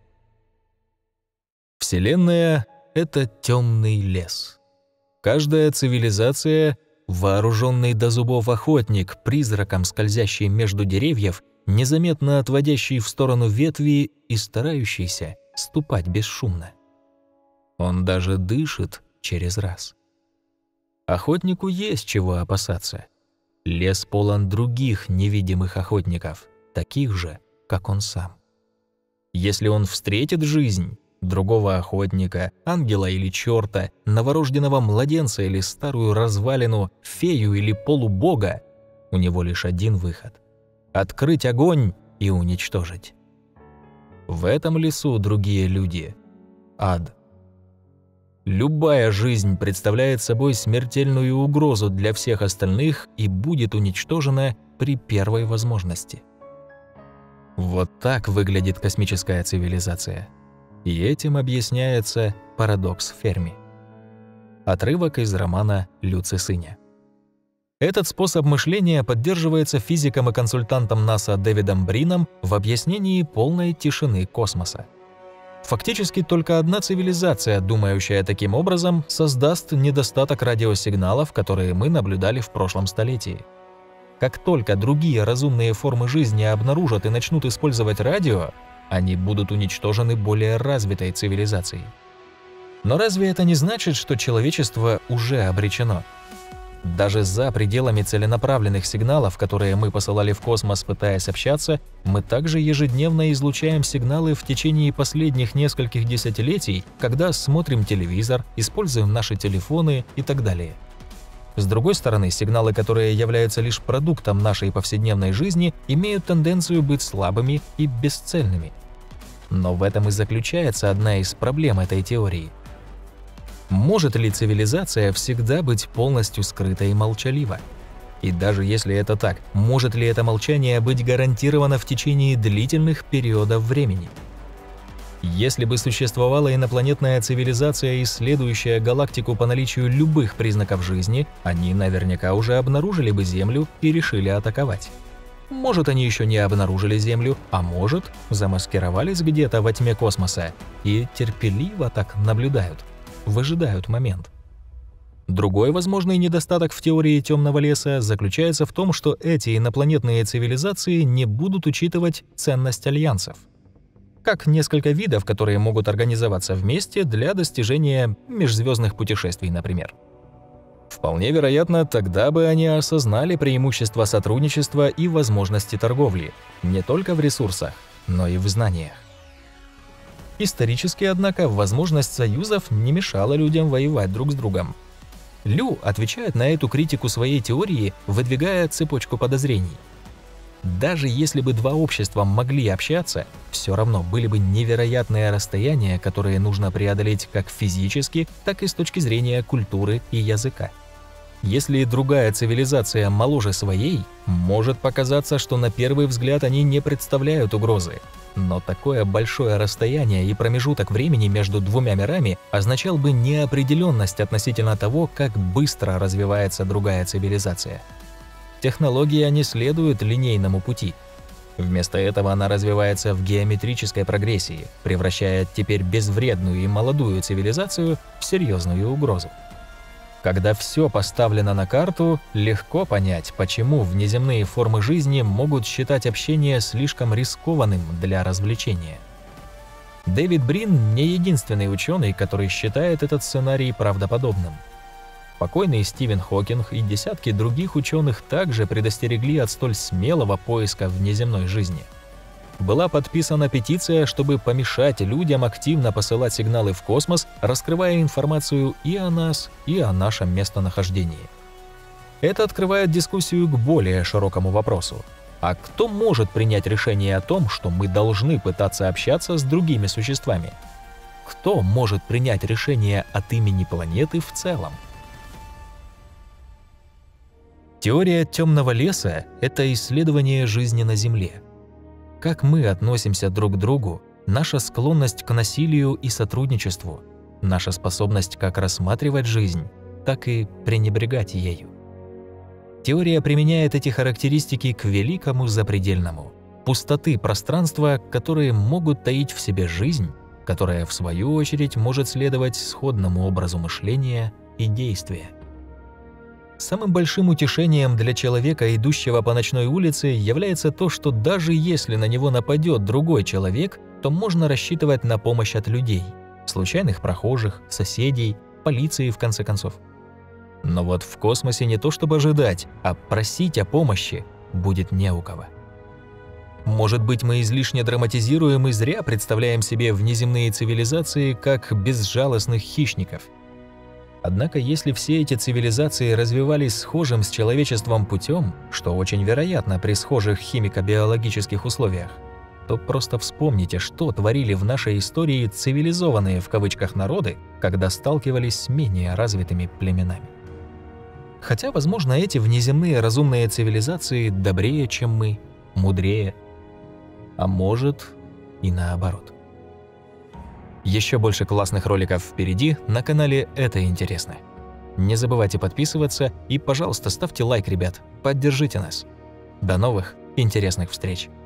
Вселенная — это темный лес. Каждая цивилизация — вооруженный до зубов охотник, призраком скользящий между деревьев, незаметно отводящий в сторону ветви и старающийся ступать бесшумно. Он даже дышит через раз. Охотнику есть чего опасаться. Лес полон других невидимых охотников, таких же, как он сам. Если он встретит жизнь, другого охотника, ангела или черта, новорожденного младенца или старую развалину, фею или полубога, у него лишь один выход — открыть огонь и уничтожить. В этом лесу другие люди — ад. Любая жизнь представляет собой смертельную угрозу для всех остальных и будет уничтожена при первой возможности. Вот так выглядит космическая цивилизация. И этим объясняется парадокс Ферми. Отрывок из романа «Люцисыня». Этот способ мышления поддерживается физиком и консультантом НАСА Дэвидом Брином в объяснении полной тишины космоса. Фактически только одна цивилизация, думающая таким образом, создаст недостаток радиосигналов, которые мы наблюдали в прошлом столетии. Как только другие разумные формы жизни обнаружат и начнут использовать радио, они будут уничтожены более развитой цивилизацией. Но разве это не значит, что человечество уже обречено? Даже за пределами целенаправленных сигналов, которые мы посылали в космос, пытаясь общаться, мы также ежедневно излучаем сигналы в течение последних нескольких десятилетий, когда смотрим телевизор, используем наши телефоны и так далее. С другой стороны, сигналы, которые являются лишь продуктом нашей повседневной жизни, имеют тенденцию быть слабыми и бесцельными. Но в этом и заключается одна из проблем этой теории. Может ли цивилизация всегда быть полностью скрыта и молчалива? И даже если это так, может ли это молчание быть гарантировано в течение длительных периодов времени? Если бы существовала инопланетная цивилизация, исследующая галактику по наличию любых признаков жизни, они наверняка уже обнаружили бы Землю и решили атаковать. Может, они еще не обнаружили Землю, а может, замаскировались где-то во тьме космоса и терпеливо так наблюдают. Выжидают момент. Другой возможный недостаток в теории темного леса заключается в том, что эти инопланетные цивилизации не будут учитывать ценность альянсов. Как несколько видов, которые могут организоваться вместе для достижения межзвездных путешествий, например. Вполне вероятно, тогда бы они осознали преимущества сотрудничества и возможности торговли, не только в ресурсах, но и в знаниях. Исторически, однако, возможность союзов не мешала людям воевать друг с другом. Лю отвечает на эту критику своей теории, выдвигая цепочку подозрений. Даже если бы два общества могли общаться, все равно были бы невероятные расстояния, которые нужно преодолеть как физически, так и с точки зрения культуры и языка. Если другая цивилизация моложе своей, может показаться, что на первый взгляд они не представляют угрозы. Но такое большое расстояние и промежуток времени между двумя мирами означал бы неопределенность относительно того, как быстро развивается другая цивилизация. Технология не следует линейному пути. Вместо этого она развивается в геометрической прогрессии, превращая теперь безвредную и молодую цивилизацию в серьезную угрозу. Когда все поставлено на карту, легко понять, почему внеземные формы жизни могут считать общение слишком рискованным для развлечения. Дэвид Брин не единственный ученый, который считает этот сценарий правдоподобным. Покойный Стивен Хокинг и десятки других ученых также предостерегли от столь смелого поиска внеземной жизни. Была подписана петиция, чтобы помешать людям активно посылать сигналы в космос, раскрывая информацию и о нас, и о нашем местонахождении. Это открывает дискуссию к более широкому вопросу. А кто может принять решение о том, что мы должны пытаться общаться с другими существами? Кто может принять решение от имени планеты в целом? Теория темного леса — это исследование жизни на Земле. Как мы относимся друг к другу, наша склонность к насилию и сотрудничеству, наша способность как рассматривать жизнь, так и пренебрегать ею. Теория применяет эти характеристики к великому запредельному — пустоты пространства, которые могут таить в себе жизнь, которая, в свою очередь, может следовать сходному образу мышления и действия. Самым большим утешением для человека, идущего по ночной улице, является то, что даже если на него нападет другой человек, то можно рассчитывать на помощь от людей, случайных прохожих, соседей, полиции, в конце концов. Но вот в космосе не то чтобы ожидать, а просить о помощи будет не у кого. Может быть, мы излишне драматизируем и зря представляем себе внеземные цивилизации как безжалостных хищников. Однако, если все эти цивилизации развивались схожим с человечеством путем, что очень вероятно при схожих химико-биологических условиях, то просто вспомните, что творили в нашей истории «цивилизованные» в кавычках народы, когда сталкивались с менее развитыми племенами. Хотя, возможно, эти внеземные разумные цивилизации добрее, чем мы, мудрее, а может и наоборот. Еще больше классных роликов впереди на канале «Это интересно». Не забывайте подписываться и, пожалуйста, ставьте лайк, ребят, поддержите нас. До новых интересных встреч!